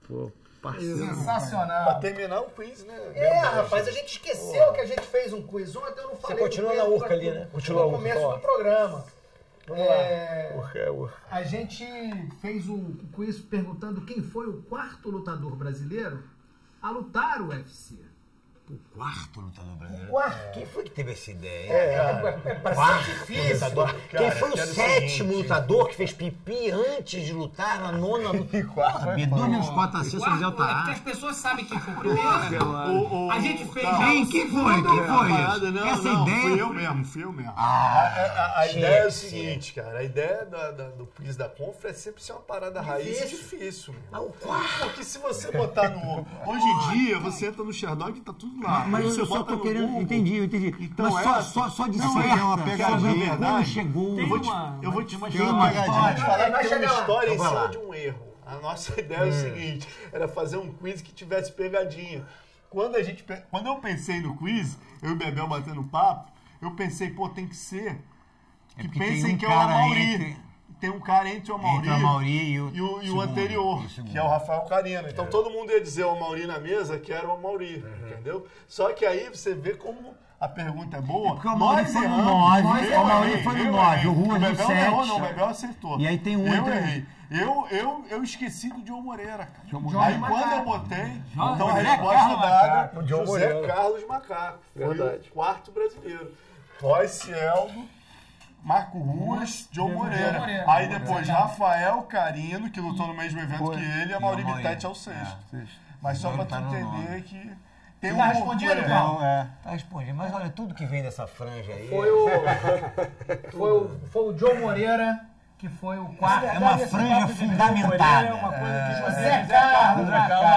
Sensacional. Pra terminar o quiz, né? Rapaz, a gente esqueceu que a gente fez um quiz ontem, eu não falei. Você continua na Urca ali, né? Continua no começo do programa. Vamos lá. Urca. A gente fez um quiz perguntando quem foi o 4º lutador brasileiro a lutar o UFC. O 4º lutador brasileiro? Quem foi que teve essa ideia? Pra ser difícil. Lutador. Quem foi o 7º lutador que fez pipi antes de lutar na 9ª? Bedu menos cota C, São José Altará. É porque as pessoas sabem quem foi o primeiro. A gente fez... Quem foi isso? Essa ideia... Fui eu mesmo. A ideia é o seguinte, cara. A ideia do quiz da Confra é sempre ser uma parada raiz e difícil. Porque se você botar no... Hoje em dia, você entra no Sherdog e tá tudo lá. Mas eu só tô querendo... Entendi. Então, mas só de certo. É uma pegadinha. Quando chegou... Eu vou te falar uma história em cima de um erro. A nossa ideia é o seguinte, era fazer um quiz que tivesse pegadinha. Quando eu pensei no quiz, eu e o Bebel batendo papo, eu pensei, tem que ser que pensem que é o Mauri. tem um cara entre o Amaury e o anterior, que é o Rafael Carino. Então todo mundo ia dizer o Amaury na mesa que era o Amaury, entendeu? Só que aí você vê como a pergunta é boa. Porque o Amaury foi no 9, o Amaury foi no 9, o Ruas no 7. O Bebel acertou. E aí tem um Eu errei. Eu esqueci do Diogo Moreira, cara. Aí quando eu botei, então a resposta dada, José Carlos Macaco. Foi o quarto brasileiro. Roy Cieldo, Marco Ruas, Diogo Moreira. Aí depois Rafael Carino, que lutou no mesmo evento que ele, e a Amaury Bittetti é o sexto. Mas só pra tu entender que... Tem tá respondido, Paulo? Tá respondido. Mas olha, tudo que vem dessa franja aí... Foi o Diogo Moreira, que foi o quarto. É uma franja fundamentada. É uma coisa que Zé Carlos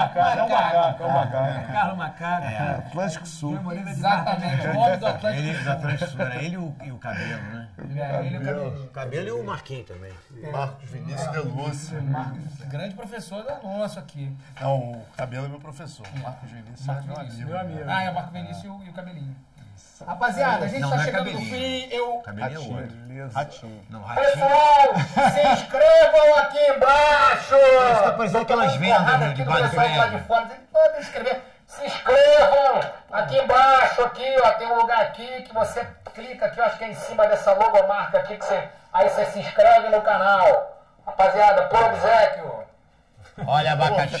Macaco. Atlântico Sul. Exatamente. O homem do Atlântico Ele, do Atlântico Sul, era ele e o Cabelo, né? Ele e o Cabelo. O Cabelo e o Marquinhos também. Marcos Vinícius de Lúcia. Grande professor da nosso aqui. Não, o Cabelo é meu professor. O Marcos Vinícius é meu amigo. Ah, é o Marco Vinícius e o Cabelinho. Rapaziada, a gente tá chegando no fim. Cabelinho é outro. Ratinho. Não, Ratinho. Pessoal, se inscrevam aqui embaixo! Tá parecendo aquelas vendas, né, de baixo. Podem inscrever. Se inscrevam aqui embaixo, aqui, ó, tem um lugar aqui que você clica aqui, eu acho que é em cima dessa logomarca aqui, que aí você se inscreve no canal. Rapaziada, por obséquio. Olha, abacaxi.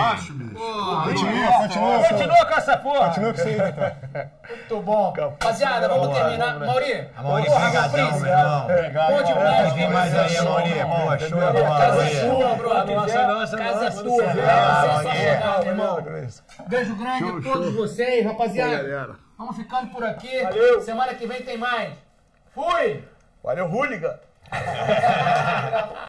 Continua com essa porra. Continua com isso aí, Muito bom. Rapaziada, vamos terminar. Mauri, Brigadão, meu irmão. Bom demais. Vem mais aí, Mauri. Pô, show, Casa é Mauri. sua, brother. Casa é sua. Você só chegar, meu irmão. Beijo grande a todos vocês, rapaziada. Vamos ficando por aqui. Valeu. Semana que vem tem mais. Fui! Valeu, Hooligan.